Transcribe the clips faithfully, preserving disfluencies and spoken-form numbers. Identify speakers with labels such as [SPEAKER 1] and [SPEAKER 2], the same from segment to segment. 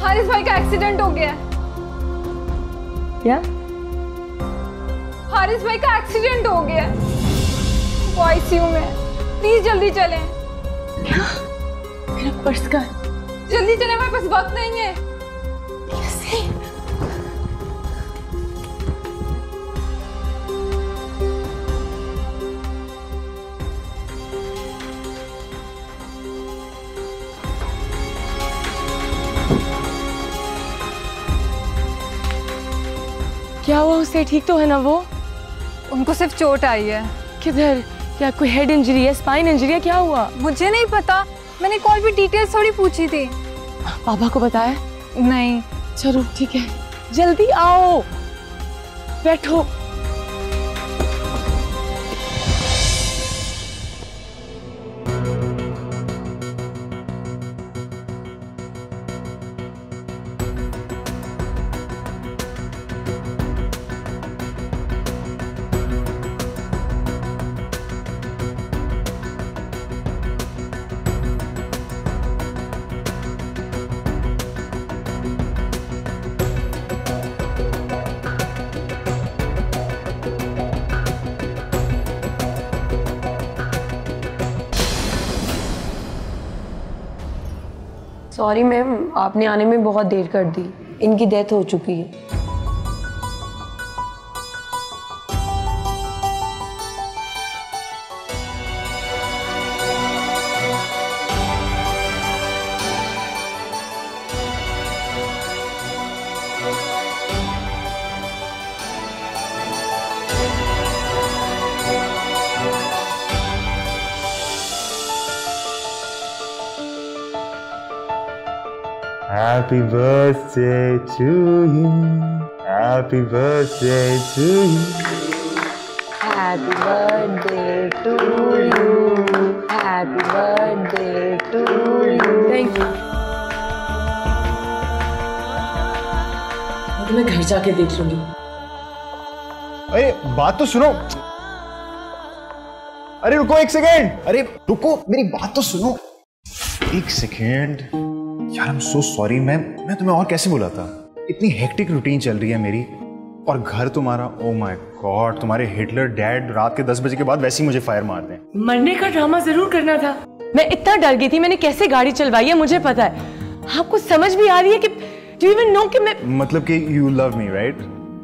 [SPEAKER 1] हारिस भाई का एक्सीडेंट हो गया है।
[SPEAKER 2] क्या?
[SPEAKER 1] हारिस भाई का एक्सीडेंट हो गया है, वो आईसीयू में है। प्लीज जल्दी चलें।
[SPEAKER 2] क्या? मेरा पर्स का?
[SPEAKER 1] जल्दी चलें, हमारे पास वक्त नहीं है।
[SPEAKER 2] कैसे? क्या हुआ उसे? ठीक तो है ना वो?
[SPEAKER 1] उनको सिर्फ चोट आई है।
[SPEAKER 2] किधर? क्या कोई हेड इंजरी है, स्पाइन इंजरी है, क्या हुआ?
[SPEAKER 1] मुझे नहीं पता, मैंने कॉल पे डिटेल्स थोड़ी पूछी थी।
[SPEAKER 2] पापा को बताया?
[SPEAKER 1] नहीं।
[SPEAKER 2] चलो ठीक है, जल्दी आओ, बैठो। सॉरी मैम, आपने आने में बहुत देर कर दी। इनकी डेथ हो चुकी है।
[SPEAKER 3] Happy birthday to you. Happy birthday to you.
[SPEAKER 2] Happy birthday to you. Happy birthday to you. Thank you. तो मैं घर जाके देख लूंगी।
[SPEAKER 3] अरे बात तो सुनो। अरे रुको एक सेकेंड। अरे रुको, मेरी बात तो सुनो। एक सेकेंड यार, I am so sorry ma'am, मैं तुम्हें और कैसे बुलाता। इतनी हेक्टिक रूटीन चल रही है मेरी, और घर तुम्हारा, ओ माय गॉड, तुम्हारे हिटलर डैड रात के दस बजे के बाद वैसे ही मुझे फायर मारते हैं।
[SPEAKER 2] मरने का ड्रामा जरूर करना था। मैं इतना डर गई थी, मैंने कैसे गाड़ी चलवाई है मुझे पता है। आपको समझ भी आ रही है कि डू यू इवन नो कि मैं,
[SPEAKER 3] मतलब कि यू लव मी राइट?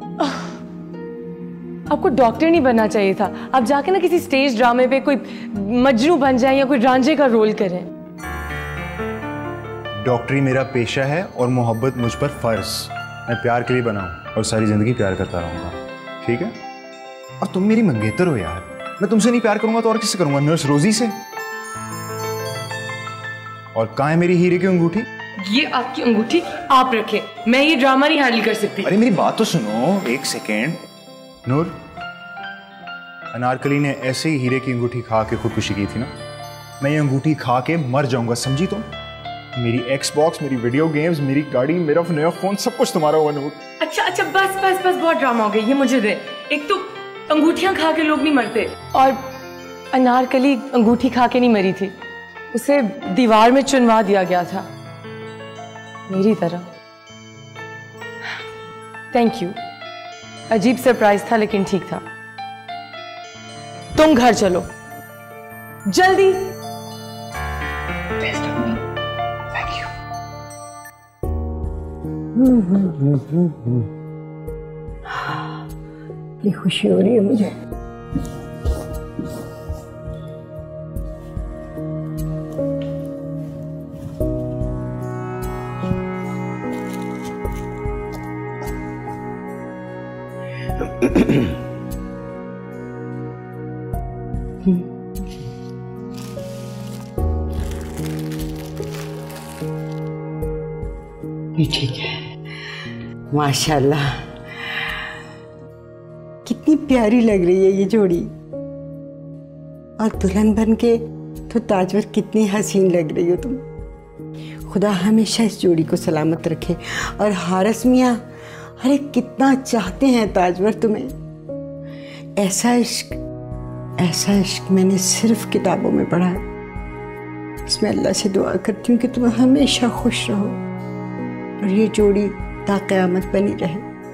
[SPEAKER 2] आपको डॉक्टर नहीं बनना चाहिए था। आप जाके ना किसी स्टेज ड्रामे पे कोई मजनू बन जाए या कोई रांझे का रोल करें।
[SPEAKER 3] डॉक्टरी मेरा पेशा है और मोहब्बत मुझ पर फर्ज। मैं प्यार के लिए बना हूं और सारी जिंदगी प्यार करता रहूंगा, ठीक है? और तुम मेरी मंगेतर हो यार, मैं तुमसे नहीं प्यार करूंगा तो और किससे करूंगा? नर्स रोजी से? और कहाँ है मेरी हीरे की अंगूठी?
[SPEAKER 2] ये आपकी अंगूठी आप रखें, मैं ये ड्रामा नहीं हैंडल कर सकती।
[SPEAKER 3] अरे मेरी बात तो सुनो एक सेकेंड। नूर, अनारकली ने ऐसे ही हीरे की अंगूठी खा के खुदकुशी की थी ना। मैं ये अंगूठी खा के मर जाऊंगा, समझी तुम? मेरी एक्सबॉक्स, मेरी वीडियो गेम्स, मेरी गाड़ी, मेरा नया फोन, सब कुछ तुम्हारा होगा नूर।
[SPEAKER 2] अच्छा अच्छा, बस बस बस, बहुत ड्रामा हो गई, ये मुझे दे। एक तो अंगूठियां खा के लोग नहीं मरते, और अनारकली अंगूठी खा के नहीं मरी थी, उसे दीवार में चुनवा दिया गया था मेरी तरह। थैंक यू, अजीब सरप्राइज था लेकिन ठीक था। तुम घर चलो जल्दी।
[SPEAKER 4] ये खुशी हो रही है मुझे। ये ठीक है, माशाल्लाह, कितनी प्यारी लग रही है ये जोड़ी। और दुल्हन बन के तो ताजवर कितनी हसीन लग रही हो तुम। खुदा हमेशा इस जोड़ी को सलामत रखे। और हारिस मियाँ, अरे कितना चाहते हैं ताजवर तुम्हें। ऐसा इश्क, ऐसा इश्क मैंने सिर्फ किताबों में पढ़ा है। इसमें अल्लाह से दुआ करती हूँ कि तुम हमेशा खुश रहो। और ये जोड़ी ता क़यामत बनी रहे।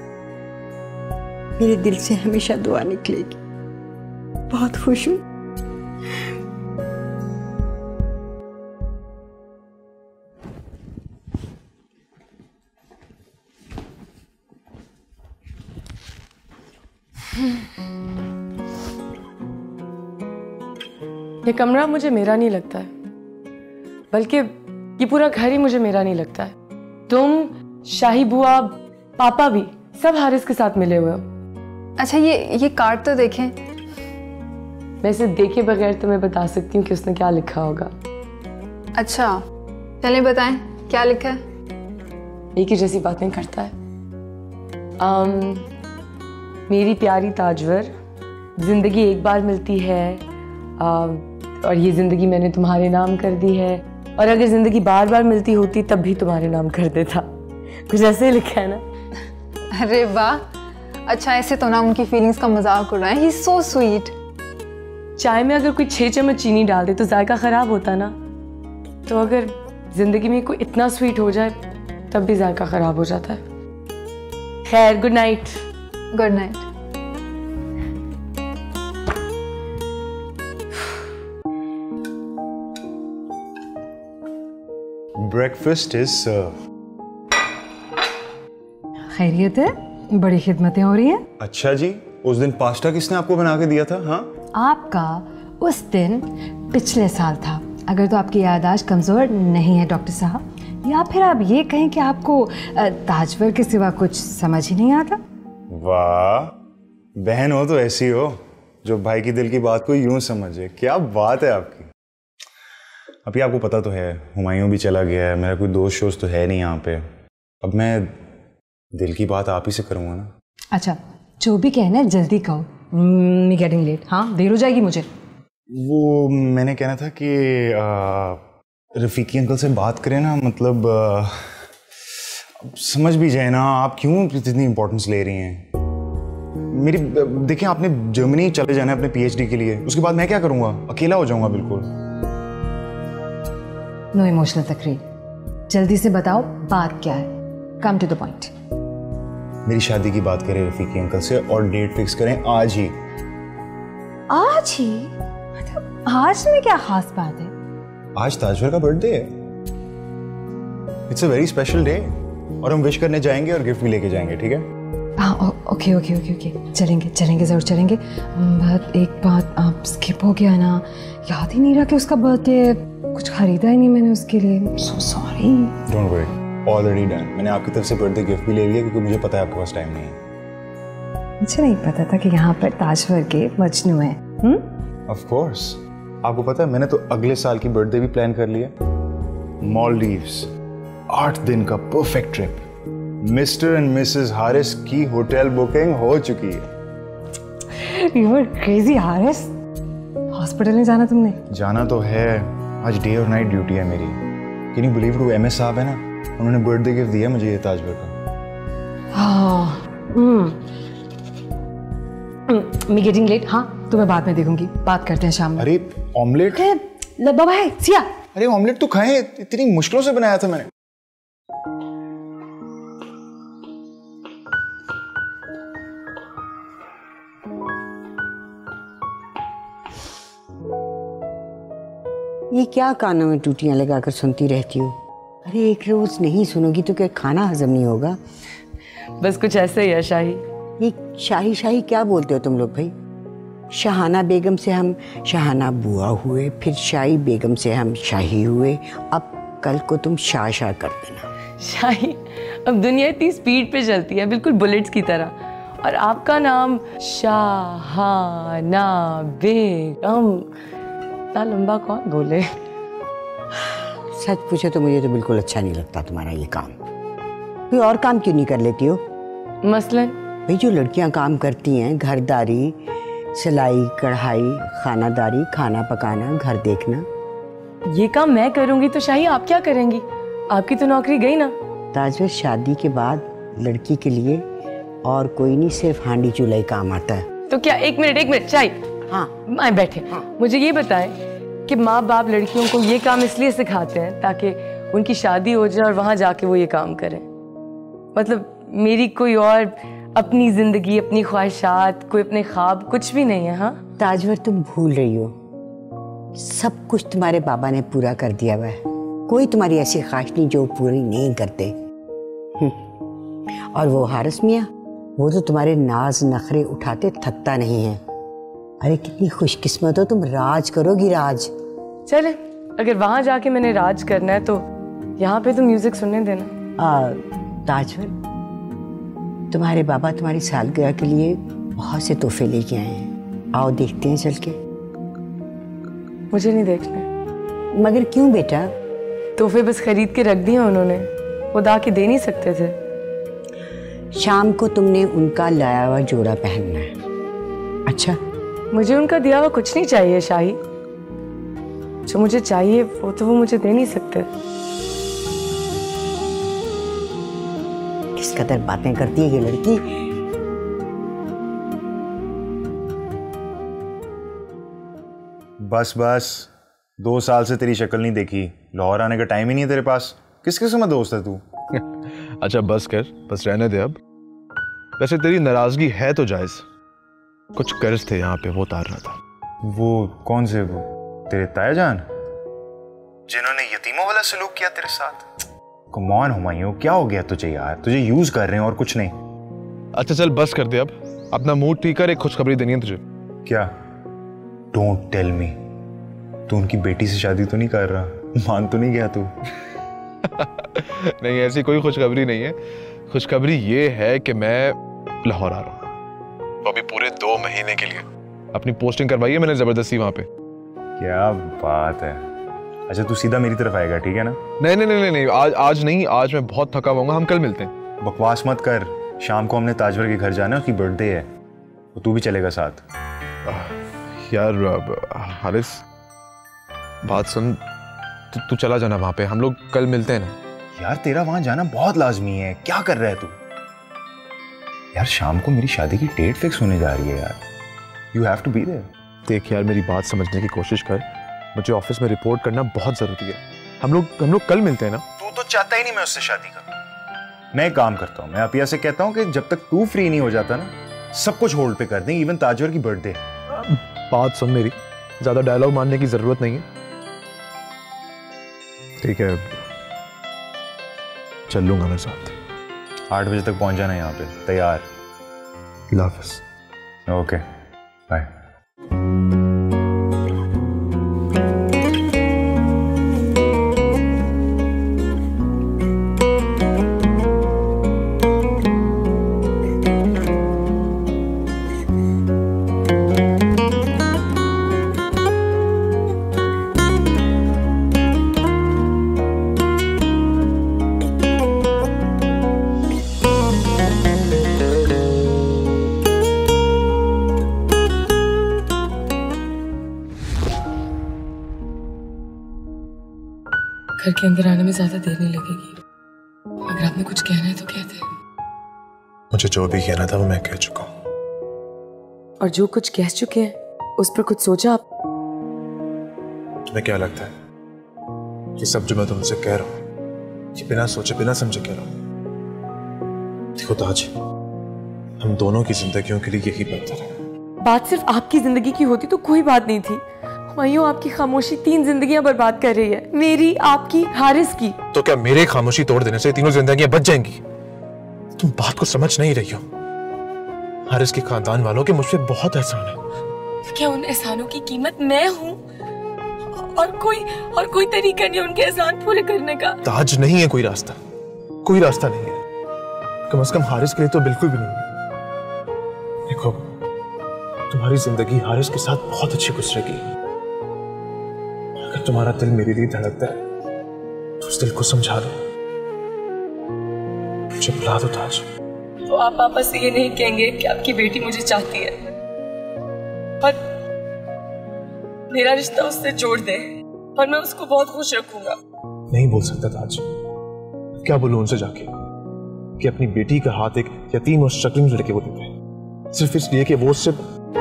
[SPEAKER 4] मेरे दिल से हमेशा दुआ निकलेगी। बहुत खुश हूँ।
[SPEAKER 2] ये कमरा मुझे मेरा नहीं लगता है, बल्कि ये पूरा घर ही मुझे मेरा नहीं लगता है। तुम, शाही बुआ, पापा भी सब हारिस के साथ मिले हुए हो।
[SPEAKER 1] अच्छा ये ये कार्ड तो देखें।
[SPEAKER 2] मैं इसे देखे बगैर तुम्हें बता सकती हूँ कि उसने क्या लिखा होगा।
[SPEAKER 1] अच्छा चलें बताएं क्या लिखा है।
[SPEAKER 2] एक ही जैसी बातें करता है। आम, मेरी प्यारी ताजवर, जिंदगी एक बार मिलती है आ, और ये जिंदगी मैंने तुम्हारे नाम कर दी है, और अगर जिंदगी बार बार मिलती होती तब भी तुम्हारे नाम कर देता। कुछ ऐसे ही लिखा है ना।
[SPEAKER 1] अरे वाह, अच्छा ऐसे तो ना उनकी फीलिंग्स का मजाक उड़ाएं। He is so sweet.
[SPEAKER 2] चाय में अगर कोई छह चम्मच चीनी डाल दे तो जायका खराब होता ना, तो अगर जिंदगी में कोई इतना स्वीट हो जाए तब भी जायका खराब हो जाता है। खैर, good night.
[SPEAKER 1] Good night.
[SPEAKER 3] Breakfast is serve.
[SPEAKER 5] खैरियत है? बड़ी खिदमतें हो रही हैं।
[SPEAKER 3] अच्छा जी, उस दिन पास्ता किसने आपको बना के दिया था? हाँ,
[SPEAKER 5] आपका उस दिन पिछले साल था। अगर तो आपकी याददाश्त कमज़ोर नहीं है डॉक्टर साहब, या फिर आप ये कहें कि आपको ताजवर के सिवा कुछ समझ ही नहीं आता।
[SPEAKER 3] वाह, बहन हो तो ऐसी हो जो भाई की दिल की बात को यूं समझे। क्या बात है आपकी। अभी आपको पता तो है हुमायूं भी चला गया है, मेरा कोई दोस्त शोस्त तो है नहीं यहाँ पे। अब मैं दिल की बात आप ही से करूँगा ना।
[SPEAKER 5] अच्छा, जो भी कहना है जल्दी कहो, मी गेटिंग लेट। हाँ, देर हो जाएगी मुझे।
[SPEAKER 3] वो मैंने कहना था कि आ, रफ़ीकी अंकल से बात करें ना, मतलब आ, समझ भी जाए ना, आप क्यों इतनी इंपॉर्टेंस ले रही हैं। मेरी देखिए, आपने जर्मनी चले जाना है अपने पीएचडी के लिए, उसके बाद मैं क्या करूँगा? अकेला हो जाऊँगा बिल्कुल।
[SPEAKER 5] नो इमोशनल तकरीर, जल्दी से बताओ बात क्या है। Come to the point.
[SPEAKER 3] मेरी शादी की बात करें रफ़ीकी अंकल से और डेट फिक्स करें आज ही।
[SPEAKER 5] आज ही? मतलब आज में क्या खास बात है?
[SPEAKER 3] आज ताजवर का बर्थडे है। It's a very special day, और हम विश करने जाएंगे और गिफ्ट भी लेके जाएंगे, ठीक है?
[SPEAKER 5] हाँ, ओके ओके ओके ओके चलेंगे चलेंगे जरूर चलेंगे। बट एक बात आप स्किप हो गया ना, याद ही नहीं रहा कि उसका बर्थडे, कुछ खरीदा ही नहीं मैंने उसके लिए। So sorry.
[SPEAKER 3] Don't worry, already done. मैंने आपकी तरफ से बर्थडे गिफ्ट भी ले लिया क्योंकि मुझे पता है आपके पास टाइम नहीं है।
[SPEAKER 5] मुझे नहीं पता था कि यहाँ पर ताजवर के मजनू हैं। हम्म?
[SPEAKER 3] ऑफ कोर्स, आपको पता है मैंने तो अगले साल की बर्थडे भी प्लान कर लिया। मॉलडीव्स, आठ दिन का perfect trip. Mr and Mrs Haris की होटल बुकिंग हो चुकी है।
[SPEAKER 5] You are crazy Haris. Hospital में जाना तुमने?
[SPEAKER 3] जाना तो है, आज डे और नाइट ड्यूटी है मेरी। Can you believe to M S साहब है ना, उन्होंने बर्थडे गिफ्ट दिया मुझे ये ताजवर का।
[SPEAKER 5] हाँ, मी गेटिंग लेट। हाँ, तो मैं बाद में देखूंगी, बात करते हैं शाम में।
[SPEAKER 3] अरे ऑमलेट
[SPEAKER 5] बाबा है सिया।
[SPEAKER 3] अरे ऑमलेट तो खाएं, इतनी मुश्किलों से बनाया था मैंने।
[SPEAKER 4] ये क्या कानों में टूटियां लगाकर सुनती रहती हो? अरे एक रोज नहीं सुनोगी तो क्या खाना हजम नहीं होगा?
[SPEAKER 2] बस कुछ ऐसे ही है शाही।
[SPEAKER 4] ये शाही शाही क्या बोलते हो तुम लोग भाई? शाहाना बेगम से हम शाहाना बुआ हुए, फिर शाही बेगम से हम शाही हुए, अब कल को तुम शाह शाह कर देना।
[SPEAKER 2] शाही, अब दुनिया इतनी स्पीड पे चलती है, बिल्कुल बुलेट्स की तरह, और आपका नाम शाहाना बेगम, इतना लंबा कौन बोले?
[SPEAKER 4] सच पूछो तो मुझे तो बिल्कुल अच्छा नहीं लगता तुम्हारा ये काम। कोई और काम क्यों नहीं कर लेती हो?
[SPEAKER 2] मसलन
[SPEAKER 4] भाई जो लड़कियां काम करती हैं, घरदारी, सिलाई कढ़ाई, खानादारी, खाना पकाना, घर देखना,
[SPEAKER 2] ये काम मैं करूंगी तो शाही आप क्या करेंगी? आपकी तो नौकरी गई ना।
[SPEAKER 4] ताजवर, शादी के बाद लड़की के लिए और कोई नहीं, सिर्फ हांडी चूल्हा ही काम आता है।
[SPEAKER 2] तो क्या, एक मिनट एक मिनट शाही,
[SPEAKER 4] हाँ
[SPEAKER 2] मैं बैठे। हाँ। मुझे ये बताएं कि माँ बाप लड़कियों को ये काम इसलिए सिखाते हैं ताकि उनकी शादी हो जाए और वहां जाके वो ये काम करें। मतलब मेरी कोई और अपनी जिंदगी, अपनी ख्वाहिशात, कोई अपने ख्वाब कुछ भी नहीं है। हाँ
[SPEAKER 4] ताजवर, तुम भूल रही हो, सब कुछ तुम्हारे बाबा ने पूरा कर दिया हुआ है। कोई तुम्हारी ऐसी ख्वाहिश नहीं जो पूरी नहीं करते। और वो हारिस मियाँ, वो तो तुम्हारे नाज नखरे उठाते थकता नहीं है। अरे कितनी खुशकिस्मत हो तुम, राज करोगी राज।
[SPEAKER 2] चले, अगर वहां जाके मैंने राज करना है तो यहाँ पे तो म्यूजिक सुनने देना।
[SPEAKER 4] आ, ताजवर, तुम्हारे बाबा तुम्हारी सालगिरह के लिए बहुत से तोहफे लेके आए हैं, आओ देखते हैं चल के।
[SPEAKER 2] मुझे नहीं देखना।
[SPEAKER 4] मगर क्यों बेटा?
[SPEAKER 2] तोहफे बस खरीद के रख दिए उन्होंने, वो दा के दे नहीं सकते थे।
[SPEAKER 4] शाम को तुमने उनका लाया हुआ जोड़ा पहनना है। अच्छा?
[SPEAKER 2] मुझे उनका दिया हुआ कुछ नहीं चाहिए शाही, जो मुझे चाहिए वो तो वो मुझे दे नहीं सकते।
[SPEAKER 4] किस कदर बातें करती है ये लड़की।
[SPEAKER 3] बस बस, दो साल से तेरी शक्ल नहीं देखी, लाहौर आने का टाइम ही नहीं है तेरे पास। किस किस्म का दोस्त है तू?
[SPEAKER 6] अच्छा बस कर, बस रहने दे अब। वैसे तेरी नाराजगी है तो जायज, कुछ कर्ज थे यहाँ पे, वो उतार रहा था।
[SPEAKER 3] वो कौन से? वो तेरे ताया जान जिन्होंने यतीमों वाला सलूक किया तेरे साथ? कम ऑन हुमायूं, क्या हो गया तुझे यार? तुझे यूज कर रहे हैं और कुछ नहीं।
[SPEAKER 6] अच्छा चल बस कर दे अब, अपना मूड ठीक कर, एक खुशखबरी देनी है तुझे।
[SPEAKER 3] क्या? डोंट टेल मी, तू उनकी बेटी से शादी तो नहीं कर रहा? मान तो नहीं गया तू?
[SPEAKER 6] नहीं, ऐसी कोई खुशखबरी नहीं है। खुशखबरी ये है कि मैं लाहौर आ रहा हूँ, तो अभी पूरे दो महीने के लिए। अपनी पोस्टिंग करवाई है मैंने जबरदस्ती वहां पे।
[SPEAKER 3] क्या बात है। अच्छा तू सीधा मेरी तरफ आएगा, ठीक है ना?
[SPEAKER 6] नहीं नहीं नहीं नहीं, आज आज नहीं, आज मैं बहुत थका हुआ हूँ, हम कल मिलते हैं।
[SPEAKER 3] बकवास मत कर, शाम को हमने ताजवर के घर जाना है, उसकी बर्थडे है, तो तू भी चलेगा साथ।
[SPEAKER 6] यार हारिस, बात सुन, तू तू चला जाना वहां पे, हम लोग कल मिलते हैं ना।
[SPEAKER 3] यार तेरा वहां जाना बहुत लाजमी है, क्या कर रहा है तू? यार शाम को मेरी शादी की डेट फिक्स होने जा रही है यार, you have to be there.
[SPEAKER 6] देख यार, मेरी बात समझने की कोशिश कर, मुझे ऑफिस में रिपोर्ट करना बहुत जरूरी है। हम लोग हम लोग कल मिलते हैं ना।
[SPEAKER 3] तू तो चाहता ही नहीं मैं उससे शादी करूं। मैं एक काम करता हूँ, मैं अपिया से कहता हूँ कि जब तक तू फ्री नहीं हो जाता ना, सब कुछ होल्ड पे कर दें, इवन ताजवर की बर्थडे।
[SPEAKER 6] बात सुन मेरी, ज्यादा डायलॉग मानने की जरूरत नहीं है, ठीक है? चल लूंगा मैं साथ।
[SPEAKER 3] आठ बजे तक पहुंच जाना यहाँ पे, तैयार।
[SPEAKER 6] लाफिस।
[SPEAKER 3] Okay bye.
[SPEAKER 2] घर के अंदर आने में ज्यादा देर नहीं लगेगी। अगर आपने कुछ कहना है तो कहते हैं।
[SPEAKER 6] मुझे जो भी कहना था वो मैं कह चुका हूँ।
[SPEAKER 2] और जो कुछ कह चुके हैं उस पर कुछ सोचा आप?
[SPEAKER 6] तुम्हें क्या लगता है कि सब जो मैं तुमसे कह रहा हूँ ये बिना सोचे बिना समझे कह रहा हूँ? देखो ताज, हम दोनों की जिंदगियों के लिए यही बेहतर है।
[SPEAKER 2] बात सिर्फ आपकी जिंदगी की होती तो कोई बात नहीं थी। हुमायूं, आपकी खामोशी तीन जिंदगियां बर्बाद कर रही है, मेरी, आपकी, हारिस की।
[SPEAKER 6] तो क्या मेरे खामोशी तोड़ देने से तीनों जिंदगियां बच जाएंगी? तुम बात को समझ नहीं रही हो। हारिस के खानदान वालों के मुझ पे बहुत एहसान है।
[SPEAKER 2] क्या उन एहसानों की कीमत मैं हूँ? और कोई और कोई तरीका नहीं उनके एहसान पूरे करने का?
[SPEAKER 6] ताज, नहीं है कोई रास्ता, कोई रास्ता नहीं है। कम से कम हारिस के लिए तो बिल्कुल भी नहीं। देखो, तुम्हारी जिंदगी हारिस के साथ बहुत अच्छी गुजरेगी। अगर तुम्हारा दिल मेरे लिए धड़कता है तो उस दिल को समझा लो, मुझे बुला दो ताज।
[SPEAKER 2] तो आप पापा से ये नहीं कहेंगे कि आपकी बेटी मुझे चाहती है और मेरा रिश्ता उससे जोड़ दे और मैं उसको बहुत खुश रखूंगा?
[SPEAKER 6] नहीं बोल सकता ताज। क्या बोलूं उनसे जाके कि अपनी बेटी का हाथ एक यतीम और स्ट्रगलिंग लड़के को देते हैं सिर्फ इसलिए कि वो उससे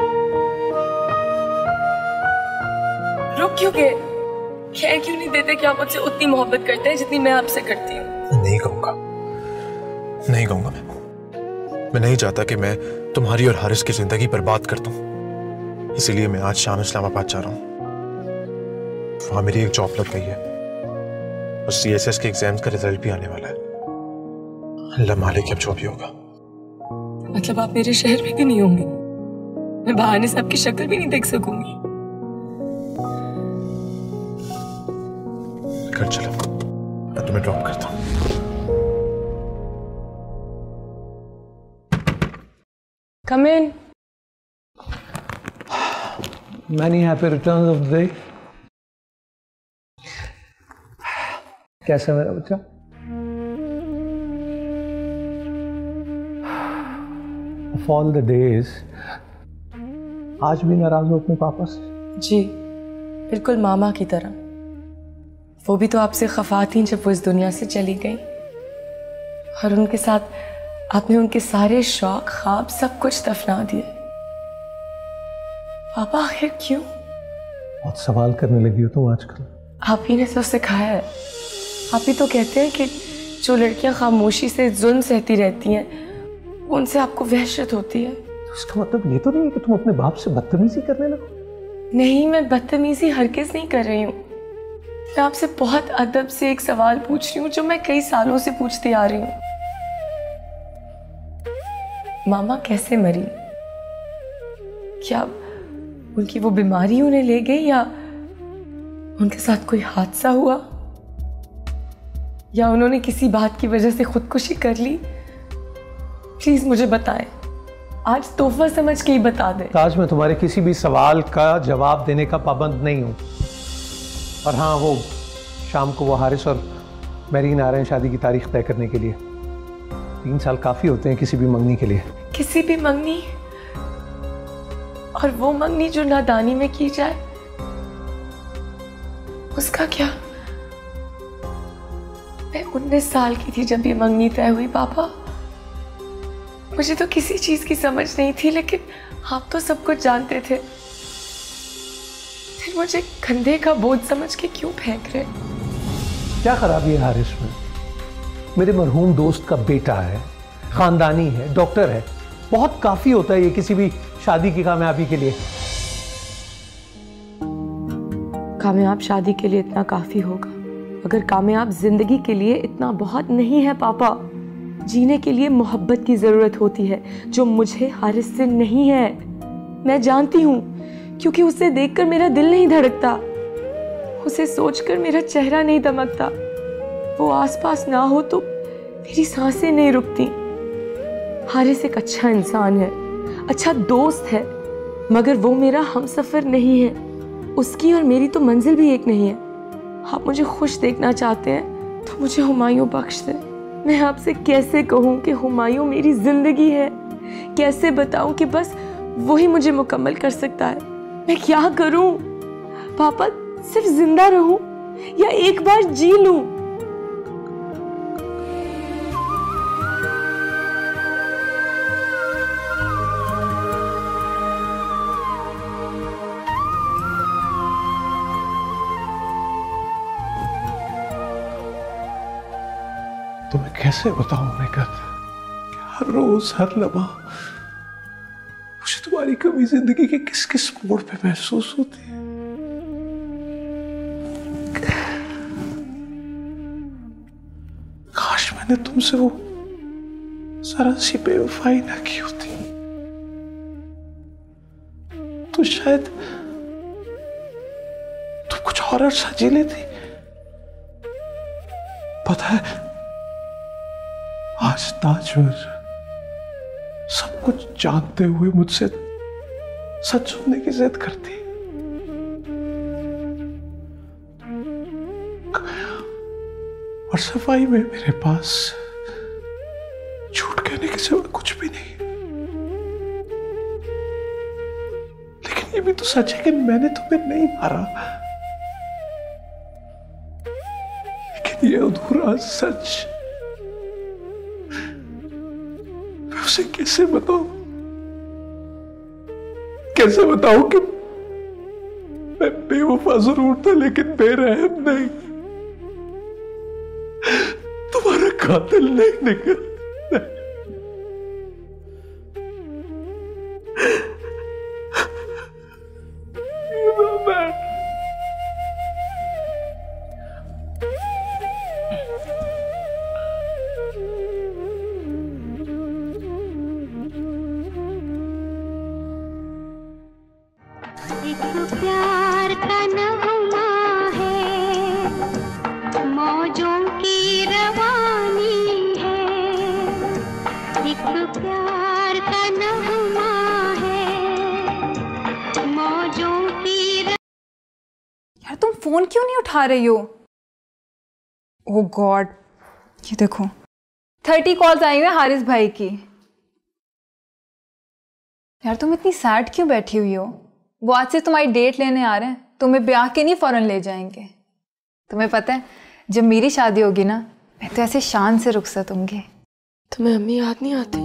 [SPEAKER 2] रुक क्यों गए? कह क्यों नहीं देते कि आप मुझसे उतनी मोहब्बत करते हैं जितनी मैं आपसे करती हूँ?
[SPEAKER 6] नहीं कहूंगा, नहीं कहूंगा मैं मैं नहीं चाहता कि मैं तुम्हारी और हारिस की जिंदगी बर्बाद कर दूं। इसीलिए मैं आज शाम इस्लामाबाद जा रहा हूं। वहां मेरी एक जॉब लग गई है और सीएसएस के एग्जाम्स का रिजल्ट भी आने वाला है। अल्लाह मालिक अब जो भी होगा।
[SPEAKER 2] मतलब आप मेरे शहर में भी नहीं होंगे? मैं बहाने से आपकी शक्ल भी नहीं देख सकूंगी।
[SPEAKER 6] घर चलो, मैं तुम्हें ड्रॉप करता हूं।
[SPEAKER 2] Come in.
[SPEAKER 7] Many happy returns of the day. कैसा है मेरा बच्चा? Of all the days, आज भी नाराज हो अपने पापा से?
[SPEAKER 2] जी, बिल्कुल मामा की तरह। वो भी तो आपसे खफा थी जब वो इस दुनिया से चली गई, और उनके साथ आपने उनके सारे शौक ख्वाब सब कुछ दफना दिए। पापा आखिर क्यों?
[SPEAKER 7] बहुत सवाल करने लगी हो तुम आजकल।
[SPEAKER 2] आप ही ने तो सिखाया है। आप ही तो कहते हैं कि जो लड़कियां खामोशी से जुल्म सहती रहती हैं उनसे आपको वहशत होती है।
[SPEAKER 7] तो इसका मतलब ये तो नहीं है कि तुम अपने बाप से बदतमीजी करने लगो?
[SPEAKER 2] नहीं, मैं बदतमीजी हरगिज़ नहीं कर रही हूँ। मैं आपसे बहुत अदब से एक सवाल पूछ रही हूँ जो मैं कई सालों से पूछती आ रही हूँ। मामा कैसे मरी? क्या उनकी वो बीमारी उन्हें ले गई, या उनके साथ कोई हादसा हुआ, या उन्होंने किसी बात की वजह से खुदकुशी कर ली? प्लीज मुझे बताएं, आज तोहफा समझ के ही बता दें।
[SPEAKER 7] ताज, मैं तुम्हारे किसी भी सवाल का जवाब देने का पाबंद नहीं हूँ। और हाँ, वो शाम को वो हारिस और मेरीन आ रहे हैं शादी की तारीख तय करने के लिए। तीन साल काफी होते हैं किसी भी मंगनी के लिए।
[SPEAKER 2] किसी भी मंगनी? और वो मंगनी जो नादानी में की जाए, उसका क्या? मैं उन्नीस साल की थी जब ये मंगनी तय हुई पापा। मुझे तो किसी चीज की समझ नहीं थी, लेकिन आप तो सब कुछ जानते थे। फिर मुझे कंधे का बोझ समझ के क्यों फेंक रहे?
[SPEAKER 7] क्या खराबी है हारिस में? मेरे मरहूम दोस्त का बेटा है, खानदानी है, डॉक्टर है। बहुत काफी होता है ये किसी भी शादी की कामयाबी के लिए।
[SPEAKER 2] कामयाब शादी के लिए इतना काफी होगा, मगर कामयाब जिंदगी के लिए इतना बहुत नहीं है पापा। जीने के लिए मोहब्बत की जरूरत होती है, जो मुझे हारिस से नहीं है। मैं जानती हूँ, क्योंकि उसे देखकर मेरा दिल नहीं धड़कता, उसे सोचकर मेरा चेहरा नहीं दमकता। वो आसपास ना हो तो मेरी सांसें नहीं रुकती। हारिस एक अच्छा इंसान है, अच्छा दोस्त है, मगर वो मेरा हमसफर नहीं है। उसकी और मेरी तो मंजिल भी एक नहीं है। आप मुझे खुश देखना चाहते हैं तो मुझे हुमायूं बख्श दें। मैं आपसे कैसे कहूँ कि हुमायूं मेरी जिंदगी है? कैसे बताऊं कि बस वही मुझे मुकम्मल कर सकता है? मैं क्या करूं पापा? सिर्फ जिंदा रहूं या एक बार जी लूं?
[SPEAKER 7] तुम्हें कैसे बताऊं मेघा, हर रोज हर लम्हा मुझे तुम्हारी कमी जिंदगी के किस किस मोड़ पे महसूस होती है। काश मैंने तुमसे वो जरा सी बेवफाई ना की होती तो शायद तुम कुछ और अर्सा जी लेती। पता है, आज ताजवर सब कुछ जानते हुए मुझसे सच सुनने की जिद करती। और सफाई में मेरे पास झूठ कहने के सिवा कुछ भी नहीं। लेकिन ये भी तो सच है कि मैंने तुम्हें नहीं मारा। लेकिन ये अधूरा सच उसे कैसे बताऊं? कैसे बताऊं कि मैं बेवफा जरूर था लेकिन बेरहम नहीं, तुम्हारा कातिल नहीं निकल।
[SPEAKER 8] प्यार का नगमा है, मौजों की रवानी है। एक प्यार का नगमा है, मौजों की र...
[SPEAKER 1] यार तुम फोन क्यों नहीं उठा रही हो? ओह गॉड, ये देखो थर्टी कॉल्स आई हुई हैं हारिस भाई की। यार तुम इतनी सैड क्यों बैठी हुई हो? वो आज से तुम्हारी डेट लेने आ रहे हैं, तुम्हें ब्याह के नहीं फौरन ले जाएंगे। तुम्हें पता है जब मेरी शादी होगी ना, मैं तो ऐसे शान से रुखसत होंगी।
[SPEAKER 2] तुम्हें अम्मी याद नहीं आती?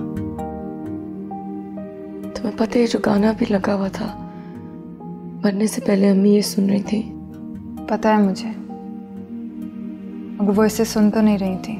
[SPEAKER 2] तुम्हें पता है जो गाना भी लगा हुआ था, मरने से पहले अम्मी ये सुन रही थी।
[SPEAKER 1] पता है मुझे, मगर वो इसे सुन तो नहीं रही थी।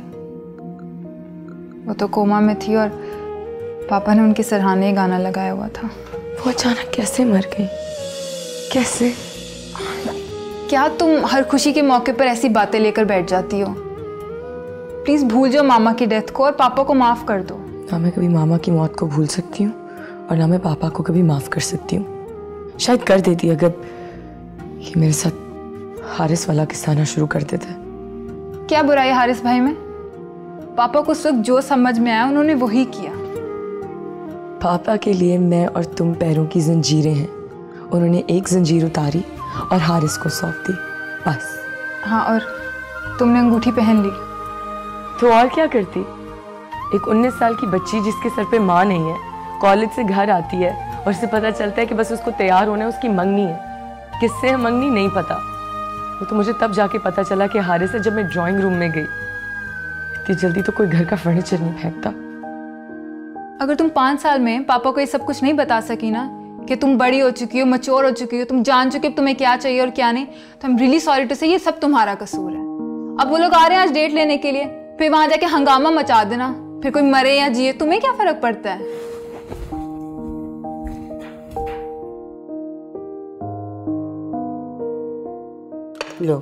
[SPEAKER 1] वो तो कोमा में थी और पापा ने उनके सराहने गाना लगाया हुआ था।
[SPEAKER 2] वो अचानक कैसे मर गई? कैसे?
[SPEAKER 1] क्या तुम हर खुशी के मौके पर ऐसी बातें लेकर बैठ जाती हो? प्लीज भूल जाओ मामा की डेथ को और पापा को माफ कर दो।
[SPEAKER 2] ना मैं कभी मामा की मौत को भूल सकती हूँ और ना मैं पापा को कभी माफ कर सकती हूँ। शायद कर देती अगर ये मेरे साथ हारिस वाला किस्सा आना शुरू कर देता।
[SPEAKER 1] क्या बुराई हारिस भाई में? पापा को उस वक्त जो समझ में आया उन्होंने वही किया।
[SPEAKER 2] पापा के लिए मैं और तुम पैरों की जंजीरें हैं। उन्होंने एक जंजीर उतारी और हारिस को सौंप दी, बस।
[SPEAKER 1] हाँ, और तुमने अंगूठी पहन ली
[SPEAKER 2] तो और क्या करती? एक उन्नीस साल की बच्ची जिसके सर पे माँ नहीं है, कॉलेज से घर आती है और उसे पता चलता है कि बस उसको तैयार होना है, उसकी मंगनी है। किससे है मंगनी नहीं पता। वो तो मुझे तब जाके पता चला कि हारिस है जब मैं ड्राइंग रूम में गई। इतनी जल्दी तो कोई घर का फर्नीचर नहीं फेंकता।
[SPEAKER 1] अगर तुम पाँच साल में पापा को ये सब कुछ नहीं बता सकी ना कि तुम बड़ी हो चुकी हो, मैच्योर हो चुकी हो, तुम जान चुकी हो तुम्हें क्या चाहिए और क्या नहीं, तो I am really sorry to say ये सब तुम्हारा कसूर है। अब वो लोग आ रहे हैं आज डेट लेने के लिए, फिर वहां जाके हंगामा मचा देना, फिर कोई मरे या जिए तुम्हें क्या फर्क पड़ता है?
[SPEAKER 4] लो,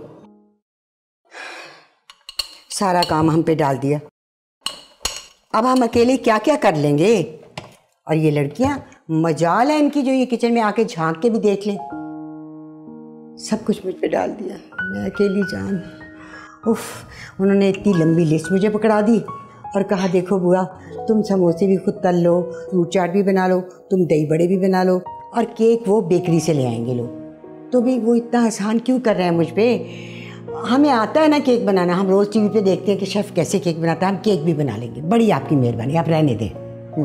[SPEAKER 4] सारा काम हम पे डाल दिया। अब हम अकेले क्या क्या कर लेंगे? और ये लड़कियां, मजाल है इनकी जो ये किचन में आके झांक के भी देख लें। सब कुछ मुझ पे डाल दिया, मैं अकेली जान। उफ, उन्होंने इतनी लंबी लिस्ट मुझे पकड़ा दी और कहा देखो बुआ, तुम समोसे भी खुद तल लो, फ्रूट चाट भी बना लो, तुम दही बड़े भी बना लो और केक वो बेकरी से ले आएंगे लोग। तो भी वो इतना आसान क्यों कर रहे हैं मुझ पे? हमें आता है ना केक बनाना, हम रोज़ टीवी पे देखते हैं कि शेफ़ कैसे केक बनाता है, हम केक भी बना लेंगे। बड़ी आपकी मेहरबानी, आप रहने दें।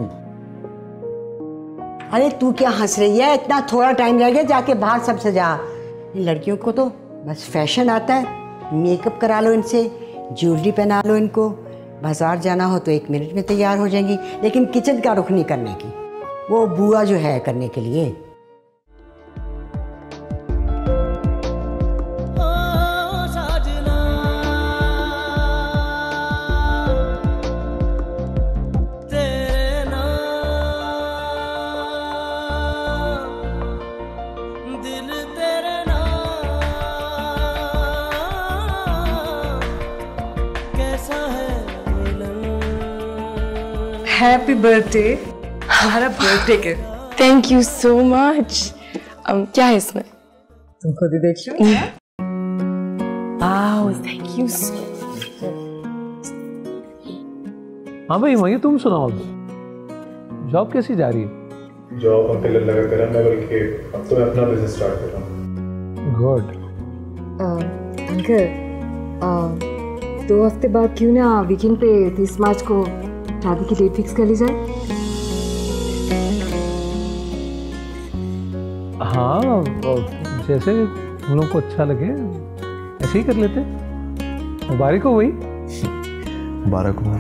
[SPEAKER 4] अरे तू क्या हंस रही है? इतना थोड़ा टाइम रह गया, जाके बाहर सब सजा। इन लड़कियों को तो बस फैशन आता है, मेकअप करा लो इनसे, ज्वेलरी पहना लो इनको, बाजार जाना हो तो एक मिनट में तैयार हो जाएंगी, लेकिन किचन का रुख नहीं करने की, वो बुआ जो है करने के लिए।
[SPEAKER 2] हैप्पी बर्थडे, हमारा birthday gift. Thank you so much. क्या है इसमें? तुम खुद ही देख लो। Wow, thank you so much.
[SPEAKER 7] हाँ भाई वही तुम सुनाओ, जॉब कैसी जा रही है?
[SPEAKER 6] जॉब अंकल लगा करा, मैं बल्कि अब तो मैं अपना बिजनेस स्टार्ट कर रहा हूँ।
[SPEAKER 7] गुड।
[SPEAKER 5] अंकल, दो हफ्ते बाद क्यों ना वीकेंड पे तीस मार्च को शादी की डेट फिक्स कर ली जाए?
[SPEAKER 7] हाँ, जैसे हम लोग को अच्छा लगे ऐसे ही कर लेते। मुबारक हो भाई।
[SPEAKER 3] मुबारक हो।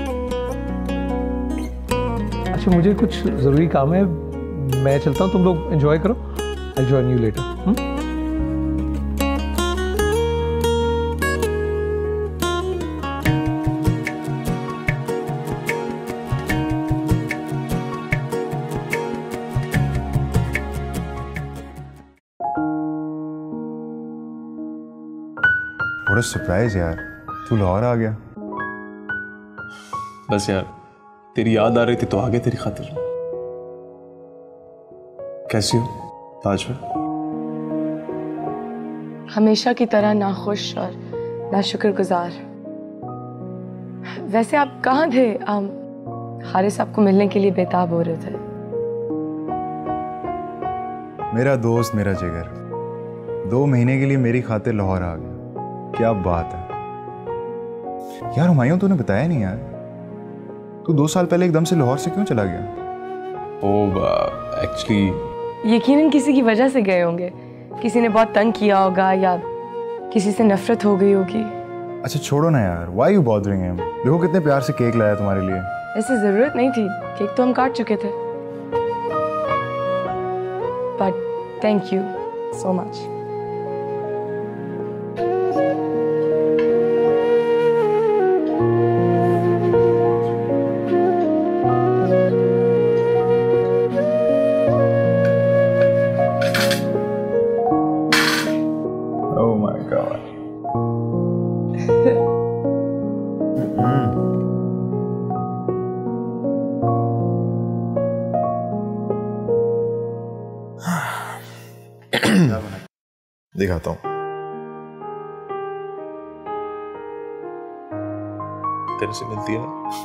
[SPEAKER 7] अच्छा मुझे कुछ ज़रूरी काम है, मैं चलता हूँ, तुम लोग एंजॉय करो। I join you later.
[SPEAKER 3] थोड़ा सरप्राइज यार, तू लाहौर आ गया।
[SPEAKER 6] बस यार तेरी याद आ रही थी तो आ गए तेरी खातिर। कैसी हो ताजवर?
[SPEAKER 2] हमेशा की तरह नाखुश और नाशुक्रगुजार। वैसे आप कहाँ थे? आम, हारिस आपको मिलने के लिए बेताब हो रहे थे।
[SPEAKER 3] मेरा दोस्त, मेरा जिगर, दो महीने के लिए मेरी खातिर लाहौर आ गया। क्या बात है यार। हुमायूं तूने बताया नहीं यार, तू दो साल पहले एकदम से लाहौर से क्यों चला गया?
[SPEAKER 6] ओ एक्चुअली
[SPEAKER 2] यकीनन किसी की वजह से गए होंगे। किसी ने बहुत तंग किया होगा या किसी से नफरत हो गई होगी।
[SPEAKER 3] अच्छा छोड़ो ना यार, व्हाई यू बॉदरिंग हिम? देखो कितने प्यार से केक लाया तुम्हारे लिए।
[SPEAKER 2] ऐसी जरूरत नहीं थी, केक तो हम काट चुके थे। But thank you so much.
[SPEAKER 3] Oh my God. दिखाता हूँ।
[SPEAKER 6] तेरे से मिलती है।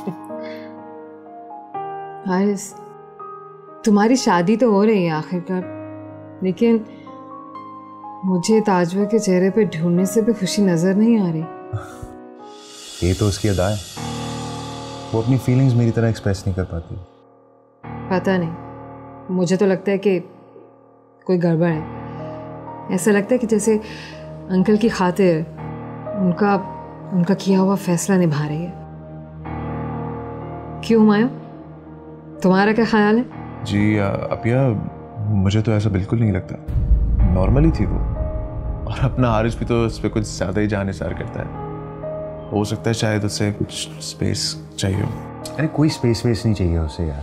[SPEAKER 5] हारिस, तुम्हारी शादी तो हो रही है आखिरकार, लेकिन मुझे ताजवर के चेहरे पे ढूंढने से भी खुशी नजर नहीं आ रही।
[SPEAKER 3] ये तो उसकी अदा है, वो अपनी फीलिंग्स मेरी तरह एक्सप्रेस नहीं कर पाती।
[SPEAKER 5] पता नहीं, मुझे तो लगता है कि कोई गड़बड़ है। ऐसा लगता है कि जैसे अंकल की खातिर उनका उनका किया हुआ फैसला निभा रही है। क्यों हुमायूं, तुम्हारा क्या ख्याल है?
[SPEAKER 6] जी अपिया, मुझे तो ऐसा बिल्कुल नहीं लगता। नॉर्मली थी वो, और अपना हारिस भी तो उस पर कुछ ज़्यादा ही जान निसार करता है। हो सकता है शायद उसे कुछ स्पेस चाहिए हो।
[SPEAKER 3] अरे कोई स्पेस वेस नहीं चाहिए उसे यार।